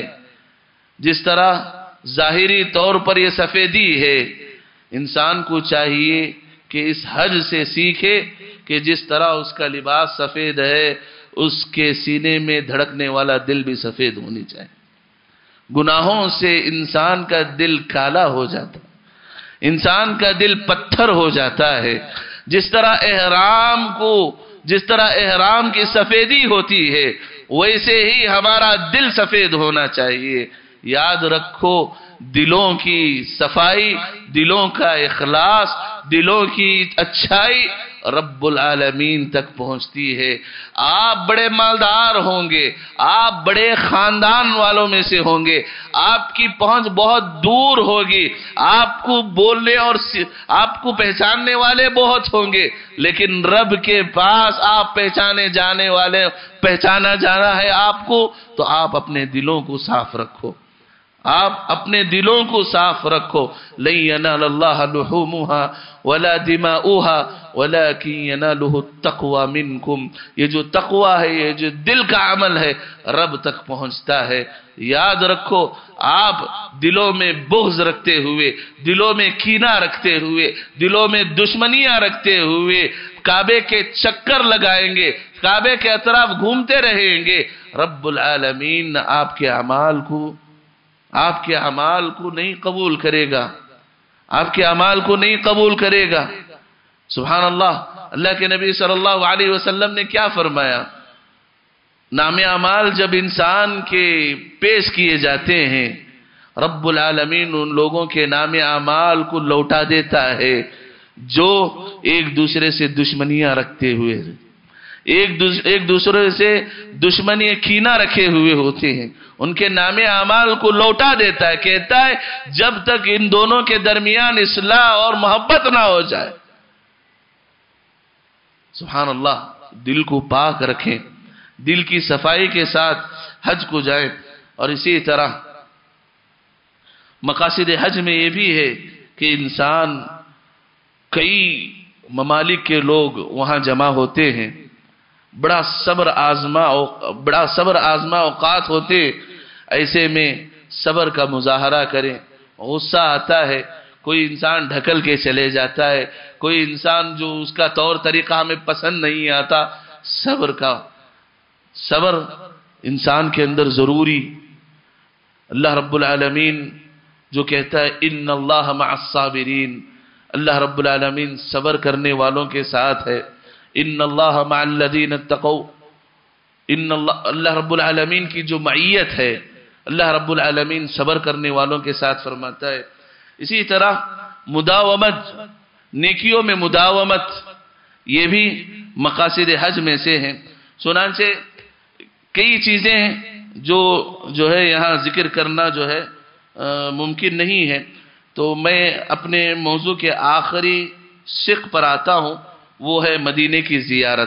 جس طرح ظاہری طور پر یہ سفیدی ہے، انسان کو چاہیے کہ اس حج سے سیکھے کہ جس طرح اس کا لباس سفید ہے اس کے سینے میں دھڑکنے والا دل بھی سفید ہونی چاہیے. گناہوں سے انسان کا دل کالا ہو جاتا ہے، انسان کا دل پتھر ہو جاتا ہے. جس طرح احرام کو جس طرح احرام کی سفیدی ہوتی ہے ویسے ہی ہمارا دل سفید ہونا چاہیے. یاد رکھو دلوں کی صفائی، دلوں کا اخلاص، دلوں کی اچھائی رب العالمین تک پہنچتی ہے. آپ بڑے مالدار ہوں گے، آپ بڑے خاندان والوں میں سے ہوں گے، آپ کی پہنچ بہت دور ہوگی، آپ کو بولنے اور آپ کو پہچاننے والے بہت ہوں گے، لیکن رب کے پاس آپ پہچانے جانے والے پہچانا جانا ہے آپ کو، تو آپ اپنے دلوں کو صاف رکھو، آپ اپنے دلوں کو صاف رکھو. لن ينال الله لحومها ولا دماؤها ولكن يناله التقوى منكم. یہ جو تقوی ہے، یہ جو دل کا عمل ہے رب تک پہنچتا ہے. یاد رکھو آپ دلوں میں بغض رکھتے ہوئے، دلوں میں کینہ رکھتے ہوئے، دلوں میں دشمنیاں رکھتے ہوئے کعبے کے چکر لگائیں گے، کعبے کے اطراف گھومتے رہیں گے، رب العالمین آپ کے اعمال کو آپ کے اعمال کو نہیں قبول کرے گا، آپ کے اعمال کو نہیں قبول کرے گا. سبحان اللہ. اللہ کے نبی صلی اللہ علیہ وسلم نے کیا فرمایا؟ نام اعمال جب انسان کے پیش کیے جاتے ہیں رب العالمین ان لوگوں کے نام اعمال کو لوٹا دیتا ہے جو ایک دوسرے سے دشمنیاں رکھتے ہوئے، ایک دوسرے سے دشمنی کینہ رکھے ہوئے ہوتے ہیں، ان کے نام اعمال کو لوٹا دیتا ہے. کہتا ہے جب تک ان دونوں کے درمیان اصلاح اور محبت نہ ہو جائے. سبحان اللہ. دل کو پاک رکھیں، دل کی صفائی کے ساتھ حج کو جائیں. اور اسی طرح مقاصد حج میں یہ بھی ہے کہ انسان، کئی ممالک کے لوگ وہاں جمع ہوتے ہیں، بڑا صبر آزما بڑا صبر آزما اوقات ہوتے، ایسے میں صبر کا مظاہرہ کریں. غصہ آتا ہے، کوئی انسان ڈھکل کے چلے جاتا ہے، کوئی انسان جو اس کا طور طریقہ ہمیں پسند نہیں آتا. صبر کا صبر انسان کے اندر ضروری. اللہ رب العالمین جو کہتا ہے ان اللہ مع الصابرین، اللہ رب العالمین صبر کرنے والوں کے ساتھ ہے. ان اللہ مع الذین اتقوا، ان اللہ اللہ رب العالمین کی جو معیت ہے اللہ رب العالمین صبر کرنے والوں کے ساتھ فرماتا ہے. اسی طرح مداومت، نیکیوں میں مداومت، یہ بھی مقاصد حج میں سے ہیں. چنانچہ کئی چیزیں ہیں جو جو ہے یہاں ذکر کرنا جو ہے ممکن نہیں ہے، تو میں اپنے موضوع کے آخری شق پر آتا ہوں، وہ ہے مدینے کی زیارت.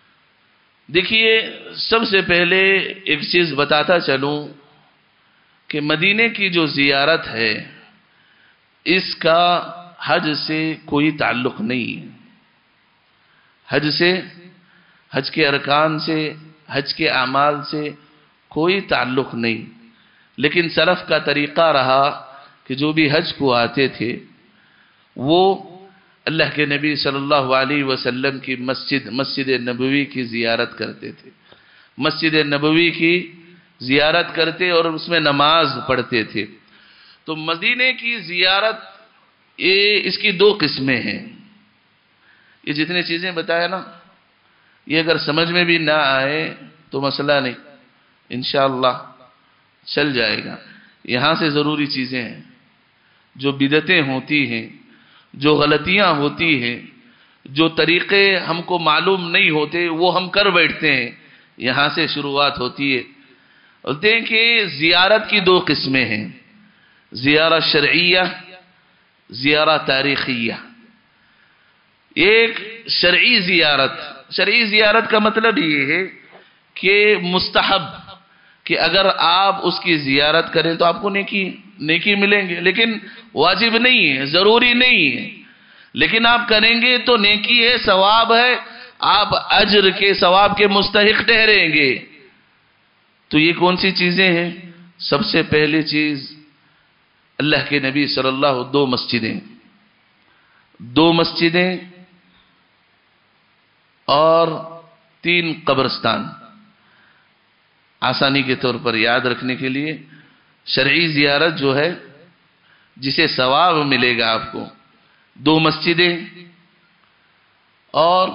دیکھیے سب سے پہلے ایک چیز بتاتا چلوں کہ مدینے کی جو زیارت ہے اس کا حج سے کوئی تعلق نہیں ہے. حج سے، حج کے ارکان سے، حج کے اعمال سے کوئی تعلق نہیں. لیکن سلف کا طریقہ رہا کہ جو بھی حج کو آتے تھے وہ اللہ کے نبی صلی اللہ علیہ وسلم کی مسجد مسجد نبوی کی زیارت کرتے تھے. مسجد نبوی کی زیارت کرتے اور اس میں نماز پڑھتے تھے. تو مدینے کی زیارت یہ اس کی دو قسمیں ہیں. یہ جتنی چیزیں بتایا نا، یہ اگر سمجھ میں بھی نہ آئے تو مسئلہ نہیں، انشاءاللہ چل جائے گا. یہاں سے ضروری چیزیں ہیں. جو بدعتیں ہوتی ہیں، جو غلطیاں ہوتی ہیں، جو طریقے ہم کو معلوم نہیں ہوتے وہ ہم کر بیٹھتے ہیں، یہاں سے شروعات ہوتی ہے. اور دیکھیں زیارت کی دو قسمیں ہیں، زیارت شرعیہ، زیارت تاریخیہ. ایک شرعی زیارت. شرعی زیارت کا مطلب یہ ہے کہ مستحب، کہ اگر آپ اس کی زیارت کریں تو آپ کو نیکی نیکی ملیں گے، لیکن واجب نہیں ہے، ضروری نہیں ہے. لیکن آپ کریں گے تو نیکی ہے، ثواب ہے، آپ اجر کے ثواب کے مستحق ٹھہریں گے. تو یہ کون سی چیزیں ہیں؟ سب سے پہلی چیز اللہ کے نبی صلی اللہ علیہ وسلم دو مسجدیں دو مسجدیں اور تین قبرستان. آسانی کے طور پر یاد رکھنے کے لیے شرعی زیارت جو ہے جسے ثواب ملے گا آپ کو، دو مسجدیں اور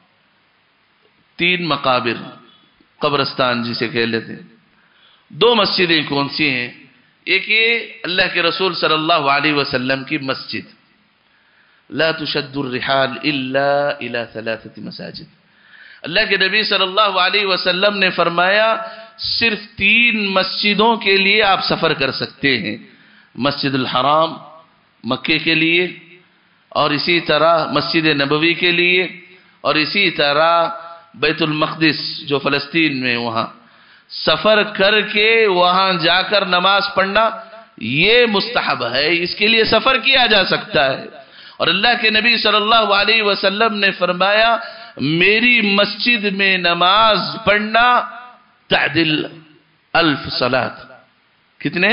تین مقابر، قبرستان جسے کہہ لیتے ہیں. دو مسجدیں کون سی ہیں؟ ایک یہ اللہ کے رسول صلی اللہ علیہ وسلم کی مسجد، لا تشد الرحال الا الى ثلاثه مساجد. اللہ کے نبی صلی اللہ علیہ وسلم نے فرمایا صرف تین مسجدوں کے لیے آپ سفر کر سکتے ہیں، مسجد الحرام مکے کے لیے، اور اسی طرح مسجد نبوی کے لیے، اور اسی طرح بیت المقدس جو فلسطین میں، وہاں سفر کر کے وہاں جا کر نماز پڑھنا یہ مستحب ہے، اس کے لیے سفر کیا جا سکتا ہے. اور اللہ کے نبی صلی اللہ علیہ وسلم نے فرمایا میری مسجد میں نماز پڑھنا تعدل الف صلاۃ. کتنے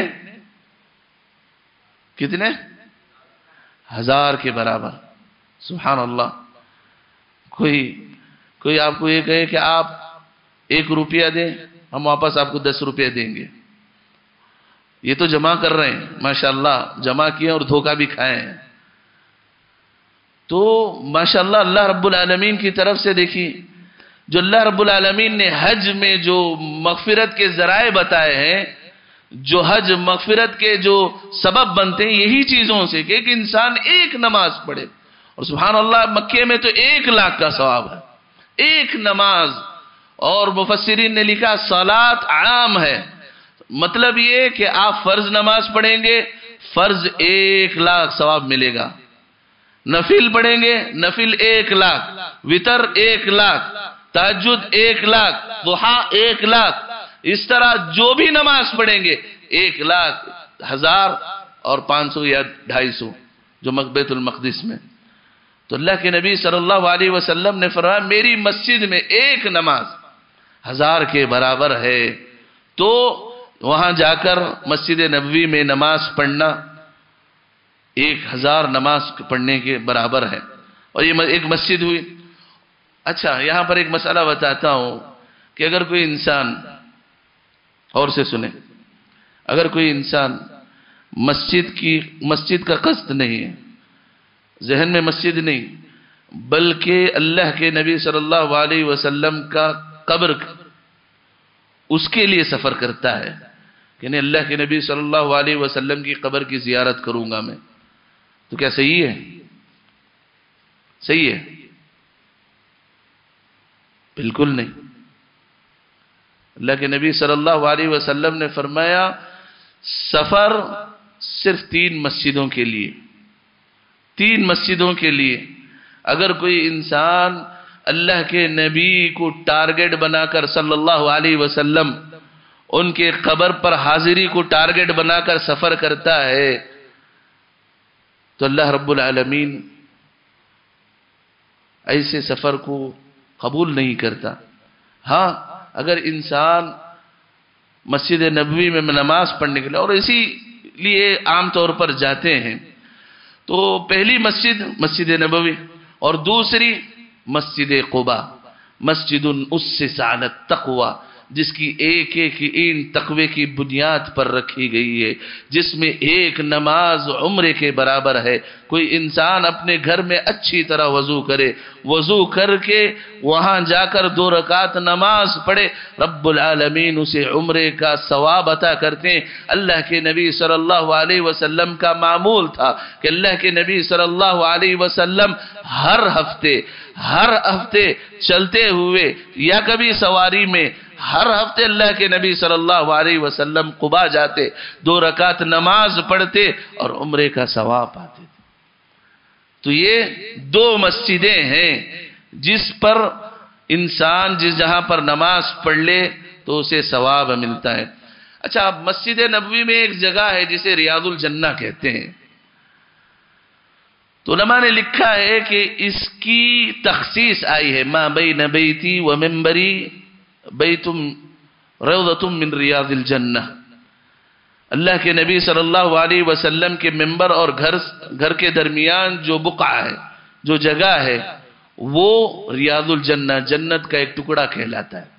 کتنے ہزار کے برابر. سبحان اللہ. کوئی کوئی آپ کو یہ کہے کہ آپ ایک روپیہ دیں، ہم واپس آپ کو دس روپیہ دیں گے. یہ تو جمع کر رہے ہیں، ماشاءاللہ جمع کیے اور دھوکہ بھی کھائے ہیں. تو ماشاءاللہ اللہ رب العالمین کی طرف سے دیکھیے، جو اللہ رب العالمین نے حج میں جو مغفرت کے ذرائع بتائے ہیں، جو حج مغفرت کے جو سبب بنتے ہیں، یہی چیزوں سے کہ ایک انسان ایک نماز پڑھے. اور سبحان اللہ مکے میں تو ایک لاکھ کا ثواب ہے، ایک نماز. اور مفسرین نے لکھا صلاۃ عام ہے، مطلب یہ کہ آپ فرض نماز پڑھیں گے، فرض ایک لاکھ ثواب ملے گا. نفل پڑھیں گے، نفل ایک لاکھ، وتر ایک لاکھ، تہجد ایک لاکھ، ضحیٰ ایک لاکھ. اس طرح جو بھی نماز پڑھیں گے ایک لاکھ، ہزار اور پانچ سو یا ڈھائی سو جو بیت المقدس میں. تو اللہ کے نبی صلی اللہ علیہ وسلم نے فرمایا میری مسجد میں ایک نماز ہزار کے برابر ہے. تو وہاں جا کر مسجد نبوی میں نماز پڑھنا ایک ہزار نماز پڑھنے کے برابر ہے. اور یہ ایک مسجد ہوئی. اچھا یہاں پر ایک مسئلہ بتاتا ہوں کہ اگر کوئی انسان، اور سے سنیں، اگر کوئی انسان مسجد کی مسجد کا قصد نہیں ہے، ذہن میں مسجد نہیں بلکہ اللہ کے نبی صلی اللہ علیہ وسلم کا قبر اس کے لیے سفر کرتا ہے کہ نہیں اللہ کے نبی صلی اللہ علیہ وسلم کی قبر کی زیارت کروں گا میں، تو کیا صحیح ہے؟ صحیح ہے؟ بالکل نہیں. اللہ کے نبی صلی اللہ علیہ وسلم نے فرمایا سفر صرف تین مسجدوں کے لیے، تین مسجدوں کے لیے. اگر کوئی انسان اللہ کے نبی کو ٹارگٹ بنا کر صلی اللہ علیہ وسلم ان کے قبر پر حاضری کو ٹارگٹ بنا کر سفر کرتا ہے تو اللہ رب العالمین ایسے سفر کو قبول نہیں کرتا۔ ہاں اگر انسان مسجد نبوی میں نماز پڑھنے کے لیے، اور اسی لیے عام طور پر جاتے ہیں، تو پہلی مسجد مسجد نبوی اور دوسری مسجد قباء، مسجد اسس علی التقوی، جس کی ایک ایک این تقوی کی بنیاد پر رکھی گئی ہے، جس میں ایک نماز عمرے کے برابر ہے۔ کوئی انسان اپنے گھر میں اچھی طرح وضو کرے، وضو کر کے وہاں جا کر دو رکعت نماز پڑھے، رب العالمین اسے عمرے کا ثواب عطا کرتے ہیں۔ اللہ کے نبی صلی اللہ علیہ وسلم کا معمول تھا کہ اللہ کے نبی صلی اللہ علیہ وسلم ہر ہفتے ہر ہفتے چلتے ہوئے یا کبھی سواری میں، ہر ہفتے اللہ کے نبی صلی اللہ علیہ وسلم قباء جاتے، دو رکعت نماز پڑھتے اور عمرے کا ثواب پاتے تھے۔ تو یہ دو مسجدیں ہیں جس پر انسان جس جہاں پر نماز پڑھ لے تو اسے ثواب ملتا ہے۔ اچھا، مسجد نبوی میں ایک جگہ ہے جسے ریاض الجنہ کہتے ہیں، تو علماء نے لکھا ہے کہ اس کی تخصیص آئی ہے، ما بین بیتی و منبری بیتم روضۃ من ریاض الجنہ۔ اللہ کے نبی صلی اللہ علیہ وسلم کے منبر اور گھر گھر کے درمیان جو بقعہ ہے، جو جگہ ہے، وہ ریاض الجنہ، جنت کا ایک ٹکڑا کہلاتا ہے۔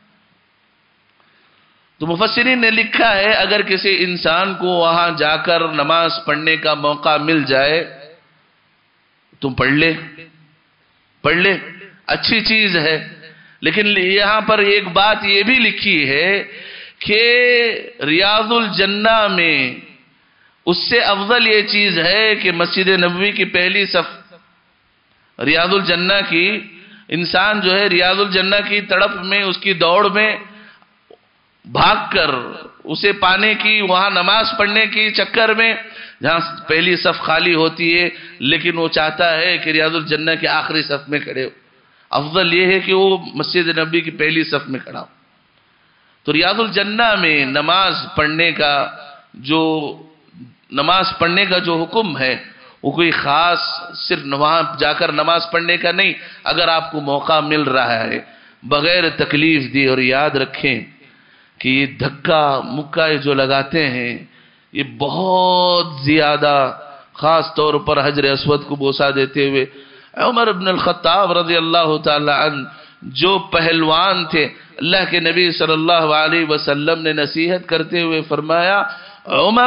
تو مفسرین نے لکھا ہے اگر کسی انسان کو وہاں جا کر نماز پڑھنے کا موقع مل جائے تم پڑھ لے پڑھ لے اچھی چیز ہے، لیکن یہاں پر ایک بات یہ بھی لکھی ہے کہ ریاض الجنہ میں اس سے افضل یہ چیز ہے کہ مسجد نبوی کی پہلی صف، ریاض الجنہ کی، انسان جو ہے ریاض الجنہ کی تڑپ میں، اس کی دوڑ میں بھاگ کر اسے پانے کی، وہاں نماز پڑھنے کی چکر میں جہاں پہلی صف خالی ہوتی ہے، لیکن وہ چاہتا ہے کہ ریاض الجنہ کے آخری صف میں کھڑے ہو، افضل یہ ہے کہ وہ مسجد نبوی کی پہلی صف میں کھڑا ہو۔ تو ریاض الجنہ میں نماز پڑھنے کا جو نماز پڑھنے کا جو حکم ہے وہ کوئی خاص صرف وہاں جا کر نماز پڑھنے کا نہیں، اگر آپ کو موقع مل رہا ہے بغیر تکلیف دی، اور یاد رکھیں کہ یہ دھکا مکہ جو لگاتے ہیں یہ بہت زیادہ، خاص طور پر حجر اسود کو بوسہ دیتے ہوئے، عمر بن الخطاب رضی اللہ تعالی عنہ جو پہلوان تھے، اللہ کے نبی صلی اللہ علیہ وسلم نے نصیحت کرتے ہوئے فرمایا، عمر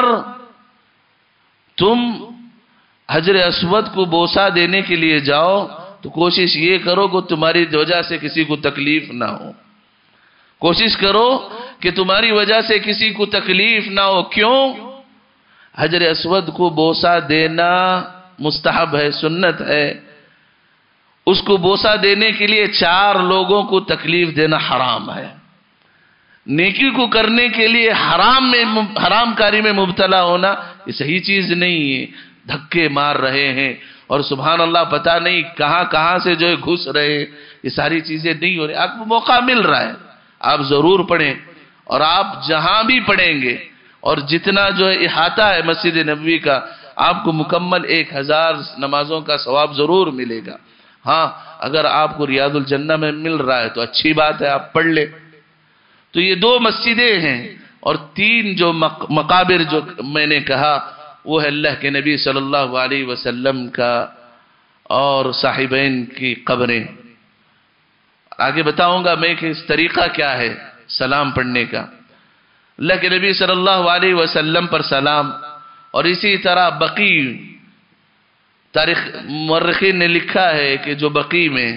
تم حجر اسود کو بوسہ دینے کے لیے جاؤ تو کوشش یہ کرو کہ تمہاری وجہ سے کسی کو تکلیف نہ ہو، کوشش کرو کہ تمہاری وجہ سے کسی کو تکلیف نہ ہو۔ کیوں؟ حجر اسود کو بوسہ دینا مستحب ہے، سنت ہے، اس کو بوسہ دینے کے لیے چار لوگوں کو تکلیف دینا حرام ہے۔ نیکی کو کرنے کے لیے حرام میں حرام کاری میں مبتلا ہونا یہ صحیح چیز نہیں ہے، دھکے مار رہے ہیں اور سبحان اللہ پتہ نہیں کہاں کہاں سے جو ہے گھس رہے ہیں، یہ ساری چیزیں نہیں ہو رہی۔ آپ کو موقع مل رہا ہے، آپ ضرور پڑھیں، اور آپ جہاں بھی پڑھیں گے اور جتنا جو ہے احاطہ ہے مسجد نبوی کا، آپ کو مکمل ایک ہزار نمازوں کا ثواب ضرور ملے گا۔ ہاں اگر آپ کو ریاض الجنہ میں مل رہا ہے تو اچھی بات ہے، آپ پڑھ لیں۔ تو یہ دو مسجدیں ہیں، اور تین جو مقابر جو میں نے کہا وہ ہے اللہ کے نبی صلی اللہ علیہ وسلم کا اور صاحبین کی قبریں۔ آگے بتاؤں گا میں کہ اس طریقہ کیا ہے سلام پڑھنے کا، اللہ کے نبی صلی اللہ علیہ وسلم پر سلام، اور اسی طرح بقیع، تاریخ مورخین نے لکھا ہے کہ جو بقیع میں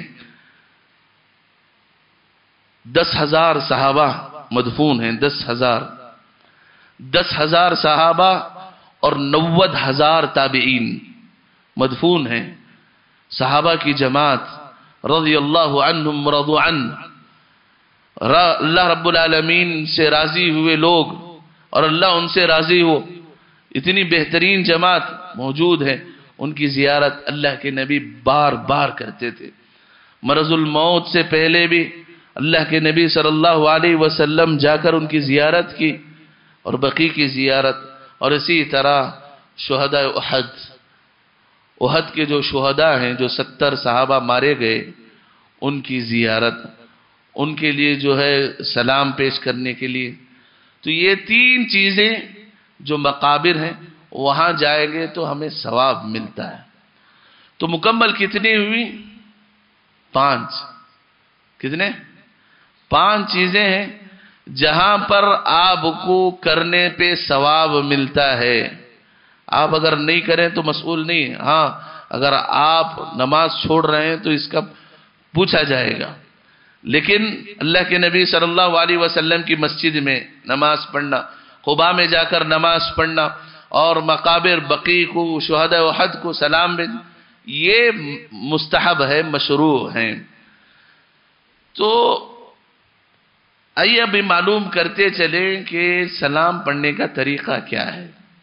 دس ہزار صحابہ مدفون ہیں، دس ہزار دس ہزار صحابہ اور نوّد ہزار تابعین مدفون ہیں، صحابہ کی جماعت رضی اللہ عنہم ورضوا عنہ، اللہ رب العالمین سے راضی ہوئے لوگ اور اللہ ان سے راضی ہو، اتنی بہترین جماعت موجود ہے۔ ان کی زیارت اللہ کے نبی بار بار کرتے تھے، مرض الموت سے پہلے بھی اللہ کے نبی صلی اللہ علیہ وسلم جا کر ان کی زیارت کی اور بقی کی زیارت، اور اسی طرح شہداء احد احد کے جو شہداء ہیں، جو ستر صحابہ مارے گئے، ان کی زیارت، ان کے لیے جو ہے سلام پیش کرنے کے لیے. تو یہ تین چیزیں جو مقابر ہیں وہاں جائیں گے تو ہمیں ثواب ملتا ہے. تو مکمل کتنی ہوئی؟ پانچ. کتنے؟ پانچ چیزیں ہیں جہاں پر آپ کو کرنے پہ ثواب ملتا ہے. آپ اگر نہیں کریں تو مسئول نہیں ہے. ہاں اگر آپ نماز چھوڑ رہے ہیں تو اس کا پوچھا جائے گا، لیکن اللہ کے نبی صلی اللہ علیہ وسلم کی مسجد میں نماز پڑھنا، قباء میں جا کر نماز پڑھنا، اور مقابر بقی کو، شہداء احد کو سلام بھیجنا، یہ مستحب ہے، مشروع ہیں. تو آئیے ابھی معلوم کرتے چلیں کہ سلام پڑھنے کا طریقہ کیا ہے.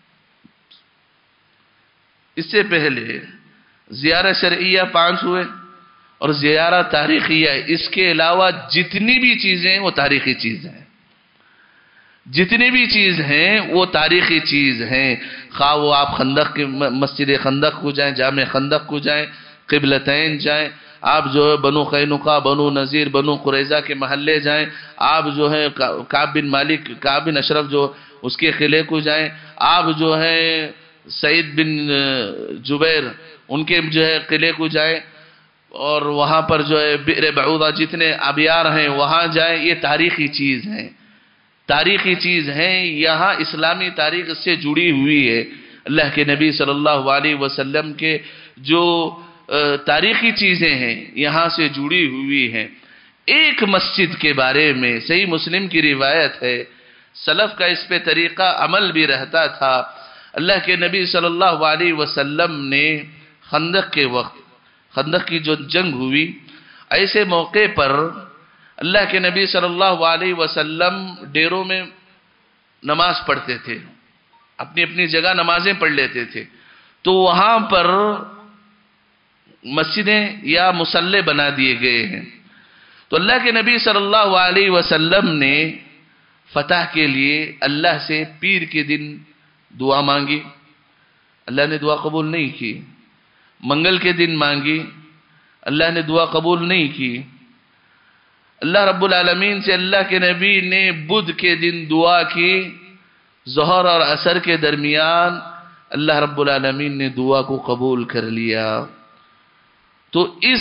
اس سے پہلے زیارہ شرعیہ پانچ ہوئے اور زیارہ تاریخیہ. اس کے علاوہ جتنی بھی چیزیں ہیں وہ تاریخی چیز ہیں، جتنی بھی چیز ہیں وہ تاریخی چیز ہیں. خواہ وہ آپ خندق کے مسجد خندق کو جائیں، جامع خندق کو جائیں، قبلتین جائیں، آپ جو ہے بنو قینقاع، بنو نذیر، بنو قریظہ کے محلے جائیں، آپ جو ہے کعب بن مالک، کعب بن اشرف جو اس کے قلعے کو جائیں، آپ جو ہے سعید بن جبیر ان کے جو ہے قلعے کو جائیں، اور وہاں پر جو ہے بئر بعوضہ جتنے آبیار ہیں وہاں جائیں. یہ تاریخی چیز ہیں، تاریخی چیز ہیں. یہاں اسلامی تاریخ سے جڑی ہوئی ہے. اللہ کے نبی صلی اللہ علیہ وسلم کے جو تاریخی چیزیں ہیں یہاں سے جڑی ہوئی ہیں. ایک مسجد کے بارے میں صحیح مسلم کی روایت ہے، سلف کا اس پہ طریقہ عمل بھی رہتا تھا. اللہ کے نبی صلی اللہ علیہ وسلم نے خندق کے وقت، خندق کی جو جنگ ہوئی، ایسے موقع پر اللہ کے نبی صلی اللہ علیہ وسلم ڈیروں میں نماز پڑھتے تھے، اپنی اپنی جگہ نمازیں پڑھ لیتے تھے. تو وہاں پر مسجدیں یا مصلے بنا دیے گئے ہیں. تو اللہ کے نبی صلی اللہ علیہ وسلم نے فتح کے لیے اللہ سے پیر کے دن دعا مانگی، اللہ نے دعا قبول نہیں کی. منگل کے دن مانگی، اللہ نے دعا قبول نہیں کی. اللہ رب العالمین سے اللہ کے نبی نے بدھ کے دن دعا کی، ظہر اور عصر کے درمیان اللہ رب العالمین نے دعا کو قبول کر لیا. تو اس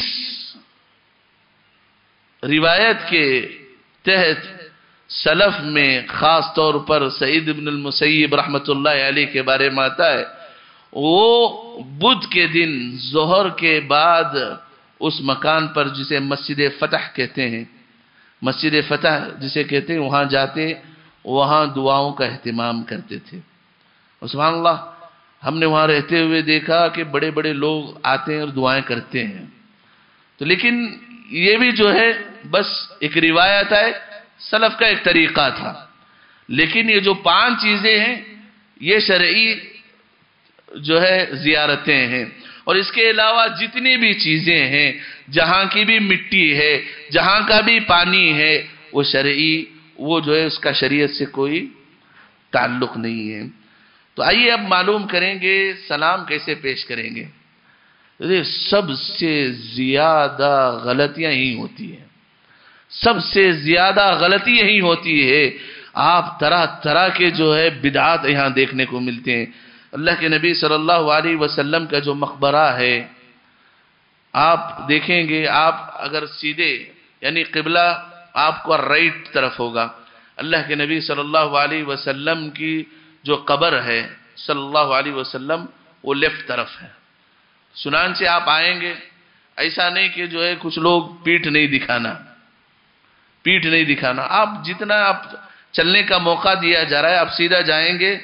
روایت کے تحت سلف میں خاص طور پر سعید بن المسیب رحمت اللہ علیہ کے بارے میں آتا ہے، وہ بدھ کے دن ظہر کے بعد اس مکان پر جسے مسجد فتح کہتے ہیں، مسجد فتح جسے کہتے ہیں، وہاں جاتے، وہاں دعاؤں کا اہتمام کرتے تھے. اور سبحان اللہ، ہم نے وہاں رہتے ہوئے دیکھا کہ بڑے بڑے لوگ آتے ہیں اور دعائیں کرتے ہیں. تو لیکن یہ بھی جو ہے بس ایک روایت ہے، سلف کا ایک طریقہ تھا. لیکن یہ جو پانچ چیزیں ہیں یہ شرعی جو ہے زیارتیں ہیں. اور اس کے علاوہ جتنی بھی چیزیں ہیں، جہاں کی بھی مٹی ہے، جہاں کا بھی پانی ہے، وہ شرعی، وہ جو ہے اس کا شریعت سے کوئی تعلق نہیں ہے. تو آئیے اب معلوم کریں گے سلام کیسے پیش کریں گے. سب سے زیادہ غلطیاں ہی ہوتی ہیں، سب سے زیادہ غلطی یہی ہوتی ہے. آپ طرح طرح کے جو ہے بدعات یہاں دیکھنے کو ملتے ہیں. اللہ کے نبی صلی اللہ علیہ وسلم کا جو مقبرہ ہے، آپ دیکھیں گے، آپ اگر سیدھے یعنی قبلہ آپ کو رائٹ طرف ہوگا، اللہ کے نبی صلی اللہ علیہ وسلم کی جو قبر ہے صلی اللہ علیہ وسلم وہ لیفٹ طرف ہے. چنانچہ آپ آئیں گے، ایسا نہیں کہ جو ہے کچھ لوگ پیٹھ نہیں دکھانا، پیٹھ نہیں دکھانا. آپ جتنا آپ چلنے کا موقع دیا جا رہا ہے، آپ سیدھا جائیں گے،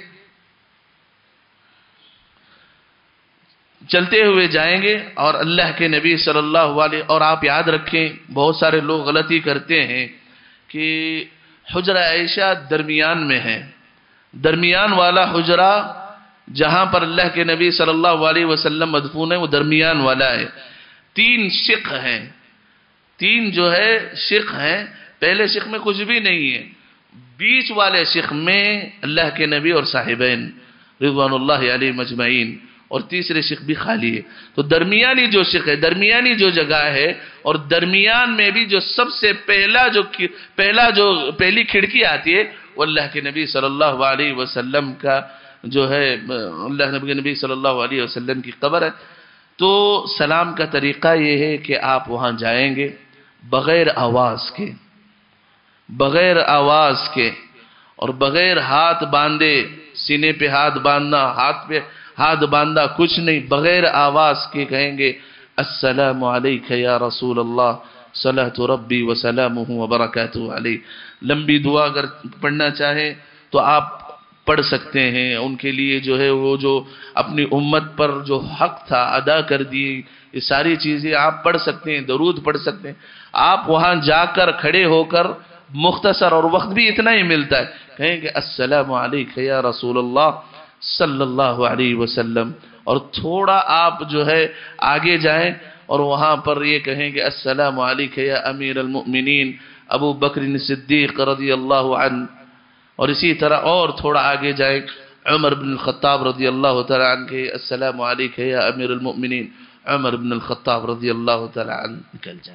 چلتے ہوئے جائیں گے. اور اللہ کے نبی صلی اللہ علیہ، اور آپ یاد رکھیں بہت سارے لوگ غلطی کرتے ہیں کہ حجرہ عائشہ درمیان میں ہے. درمیان والا حجرہ جہاں پر اللہ کے نبی صلی اللہ علیہ وسلم مدفون ہے وہ درمیان والا ہے. تین شق ہیں، تین جو ہے شق ہیں، پہلے شق میں کچھ بھی نہیں ہے، بیچ والے شق میں اللہ کے نبی اور صاحبین رضوان اللہ علیہ مجمعین، اور تیسرے شق بھی خالی ہے. تو درمیانی جو شق ہے، درمیانی جو جگہ ہے، اور درمیان میں بھی جو سب سے پہلا جو پہلا جو پہلی کھڑکی آتی ہے وہ اللہ کے نبی صلی اللہ علیہ وسلم کا جو ہے، اللہ نبی نبی صلی اللہ علیہ وسلم کی قبر ہے. تو سلام کا طریقہ یہ ہے کہ آپ وہاں جائیں گے بغیر آواز کے، بغیر آواز کے اور بغیر ہاتھ باندھے، سینے پہ ہاتھ باندھنا، ہاتھ پہ ہاتھ باندھا، کچھ نہیں، بغیر آواز کے کہیں گے السلام علیک یا رسول اللہ صلوات ربی وسلامہ وبرکاتہ علیہ. لمبی دعا اگر پڑھنا چاہے تو آپ پڑھ سکتے ہیں، ان کے لیے جو ہے وہ جو اپنی امت پر جو حق تھا ادا کر دیے، یہ ساری چیزیں آپ پڑھ سکتے ہیں، درود پڑھ سکتے ہیں. آپ وہاں جا کر کھڑے ہو کر مختصر، اور وقت بھی اتنا ہی ملتا ہے، کہیں گے السلام علیک یا رسول اللہ صلی اللہ علیہ وسلم، اور تھوڑا آپ جو ہے آگے جائیں اور وہاں پر یہ کہیں گے السلام علیک یا امیر المؤمنین ابو بکر صدیق رضی اللہ عنہ، اور اسی طرح اور تھوڑا آگے جائیں عمر بن الخطاب رضی اللہ تعالی عنہ کے السلام علیک یا امیر المؤمنین عمر بن الخطاب رضی اللہ تعالی عنہ نکل جائیں.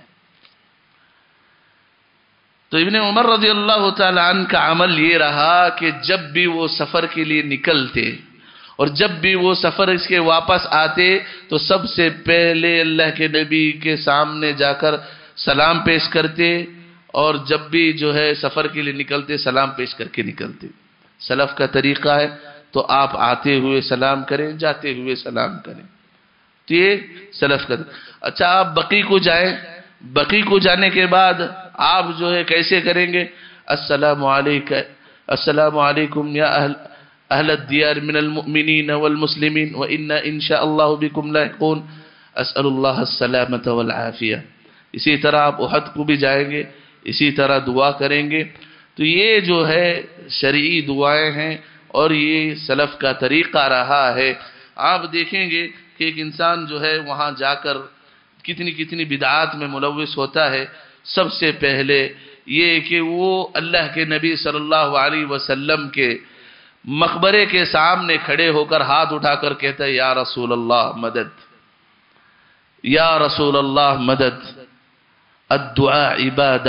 تو ابن عمر رضی اللہ تعالی عنہ کا عمل یہ رہا کہ جب بھی وہ سفر کے لیے نکلتے اور جب بھی وہ سفر اس کے واپس آتے تو سب سے پہلے اللہ کے نبی کے سامنے جا کر سلام پیش کرتے، اور جب بھی جو ہے سفر کے لیے نکلتے سلام پیش کر کے نکلتے. سلف کا طریقہ ہے، تو آپ آتے ہوئے سلام کریں، جاتے ہوئے سلام کریں. تو یہ سلف کا. اچھا آپ بقی کو جائیں، بقی کو جانے کے بعد آپ جو ہے کیسے کریں گے؟ السلام علیکم السلام علیکم یا اہل اہل الدیار من المؤمنین والمسلمین وإنا ان شاء اللہ بكم لاحقون اسأل اللہ السلامۃ والعافیہ. اسی طرح آپ احد کو بھی جائیں گے، اسی طرح دعا کریں گے. تو یہ جو ہے شرعی دعائیں ہیں اور یہ سلف کا طریقہ رہا ہے. آپ دیکھیں گے کہ ایک انسان جو ہے وہاں جا کر کتنی کتنی بدعات میں ملوث ہوتا ہے. سب سے پہلے یہ کہ وہ اللہ کے نبی صلی اللہ علیہ وسلم کے مقبرے کے سامنے کھڑے ہو کر ہاتھ اٹھا کر کہتا ہے یا رسول اللہ مدد، یا رسول اللہ مدد. الدعاء عبادہ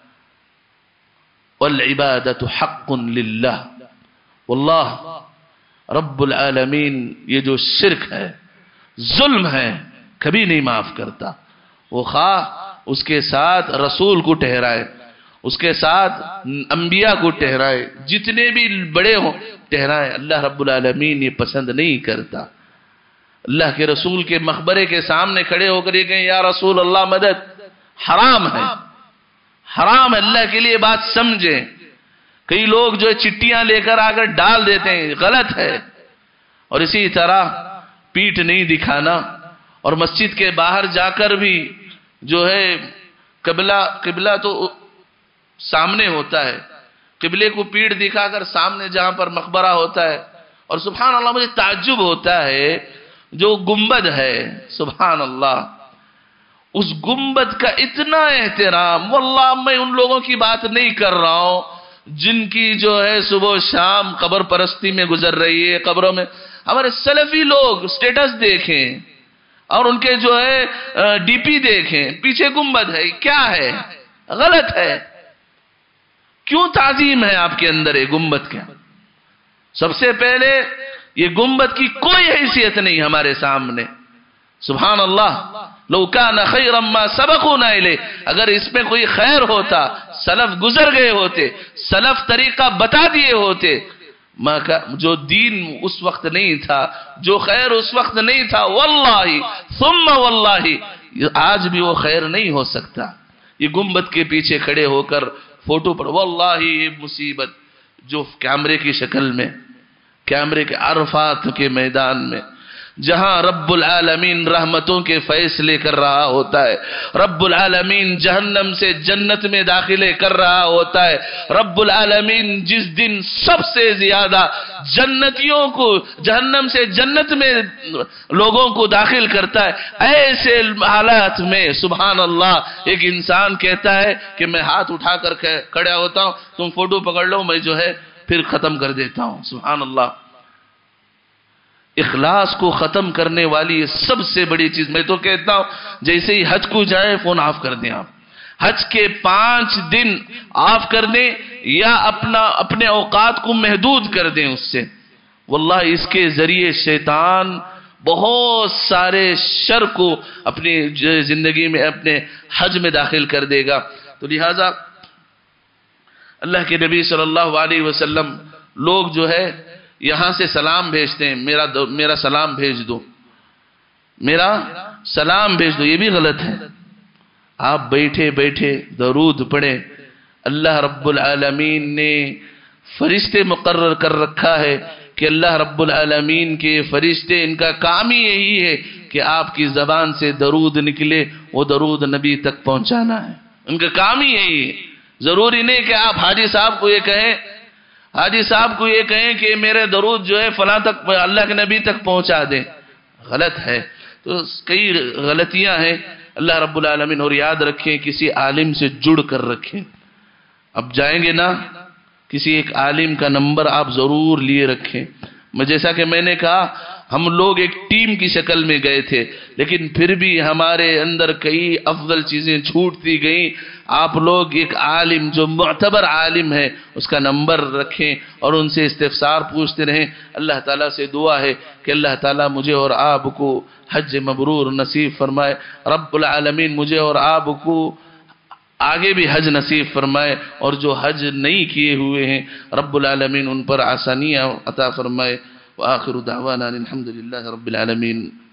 والعبادت حق للہ. واللہ رب العالمین یہ جو شرک ہے، ظلم ہے، کبھی نہیں معاف کرتا. وہ خواہ اس کے ساتھ رسول کو ٹھہرائے، اس کے ساتھ انبیاء کو ٹھہرائے، جتنے بھی بڑے ہوں ٹھہرائے، اللہ رب العالمین یہ پسند نہیں کرتا. اللہ کے رسول کے مقبرے کے سامنے کھڑے ہو کر یہ کہیں یا رسول اللہ مدد، حرام ہے، حرام ہے. اللہ کے لیے بات سمجھیں. کئی لوگ جو چٹیاں لے کر آ کر ڈال دیتے ہیں، غلط ہے. اور اسی طرح پیٹھ نہیں دکھانا، اور مسجد کے باہر جا کر بھی جو ہے قبلہ قبلہ تو سامنے ہوتا ہے، قبلے کو پیٹھ دکھا کر سامنے جہاں پر مقبرہ ہوتا ہے. اور سبحان اللہ مجھے تعجب ہوتا ہے جو گنبد ہے، سبحان اللہ، اس گنبد کا اتنا احترام. واللہ میں ان لوگوں کی بات نہیں کر رہا ہوں جن کی جو ہے صبح و شام قبر پرستی میں گزر رہی ہے قبروں میں. ہمارے سلفی لوگ سٹیٹس دیکھیں اور ان کے جو ہے ڈی پی دیکھیں، پیچھے گنبد ہے. کیا ہے؟ غلط ہے. کیوں تعظیم ہے آپ کے اندر یہ گنبد کا؟ سب سے پہلے یہ گنبد کی کوئی حیثیت نہیں ہمارے سامنے. سبحان اللہ، لو کان خیرا ما سبقونا الیہ، اگر اس میں کوئی خیر ہوتا سلف گزر گئے ہوتے، سلف طریقہ بتا دیے ہوتے. جو دین اس وقت نہیں تھا، جو خیر اس وقت نہیں تھا، واللہ ثم واللہ آج بھی وہ خیر نہیں ہو سکتا. یہ گنبد کے پیچھے کھڑے ہو کر فوٹو پر، واللہ یہ مصیبت جو کیمرے کی شکل میں، کیمرے کے عرفات کے میدان میں جہاں رب العالمین رحمتوں کے فیصلے کر رہا ہوتا ہے، رب العالمین جہنم سے جنت میں داخلے کر رہا ہوتا ہے، رب العالمین جس دن سب سے زیادہ جنتیوں کو جہنم سے جنت میں لوگوں کو داخل کرتا ہے، ایسے حالات میں سبحان اللہ ایک انسان کہتا ہے کہ میں ہاتھ اٹھا کر کھڑا ہوتا ہوں، تم فوٹو پکڑ لو، میں جو ہے پھر ختم کر دیتا ہوں۔ سبحان اللہ، اخلاص کو ختم کرنے والی یہ سب سے بڑی چیز۔ میں تو کہتا ہوں جیسے ہی حج کو جائیں فون آف کر دیں، آپ حج کے پانچ دن آف کر دیں یا اپنا اپنے اوقات کو محدود کر دیں اس سے، واللہ اس کے ذریعے شیطان بہت سارے شر کو اپنی زندگی میں اپنے حج میں داخل کر دے گا۔ تو لہذا اللہ کے نبی صلی اللہ علیہ وسلم لوگ جو ہے یہاں سے سلام بھیجتے ہیں، میرا میرا سلام بھیج دو، میرا سلام بھیج دو، یہ بھی غلط ہے۔ آپ بیٹھے بیٹھے درود پڑھیں، اللہ رب العالمین نے فرشتے مقرر کر رکھا ہے کہ اللہ رب العالمین کے فرشتے ان کا کام ہی یہی ہے کہ آپ کی زبان سے درود نکلے، وہ درود نبی تک پہنچانا ہے، ان کا کام ہی یہی ہے۔ ضروری نہیں کہ آپ حاجی صاحب کو یہ کہیں حاجی صاحب کو یہ کہیں کہ میرے درود جو ہے فلاں تک اللہ کے نبی تک پہنچا دیں، غلط ہے۔ تو کئی غلطیاں ہیں، اللہ رب العالمین، اور یاد رکھیں کسی عالم سے جڑ کر رکھیں۔ اب جائیں گے نا کسی ایک عالم کا نمبر آپ ضرور لیے رکھیں۔ میں جیسا کہ میں نے کہا ہم لوگ ایک ٹیم کی شکل میں گئے تھے، لیکن پھر بھی ہمارے اندر کئی افضل چیزیں چھوٹتی گئیں۔ آپ لوگ ایک عالم جو معتبر عالم ہے اس کا نمبر رکھیں اور ان سے استفسار پوچھتے رہیں۔ اللہ تعالیٰ سے دعا ہے کہ اللہ تعالیٰ مجھے اور آپ کو حج مبرور نصیب فرمائے، رب العالمین مجھے اور آپ کو آگے بھی حج نصیب فرمائے، اور جو حج نہیں کیے ہوئے ہیں رب العالمین ان پر آسانیاں عطا فرمائے۔ وآخر دعوانا الحمد للہ رب العالمین۔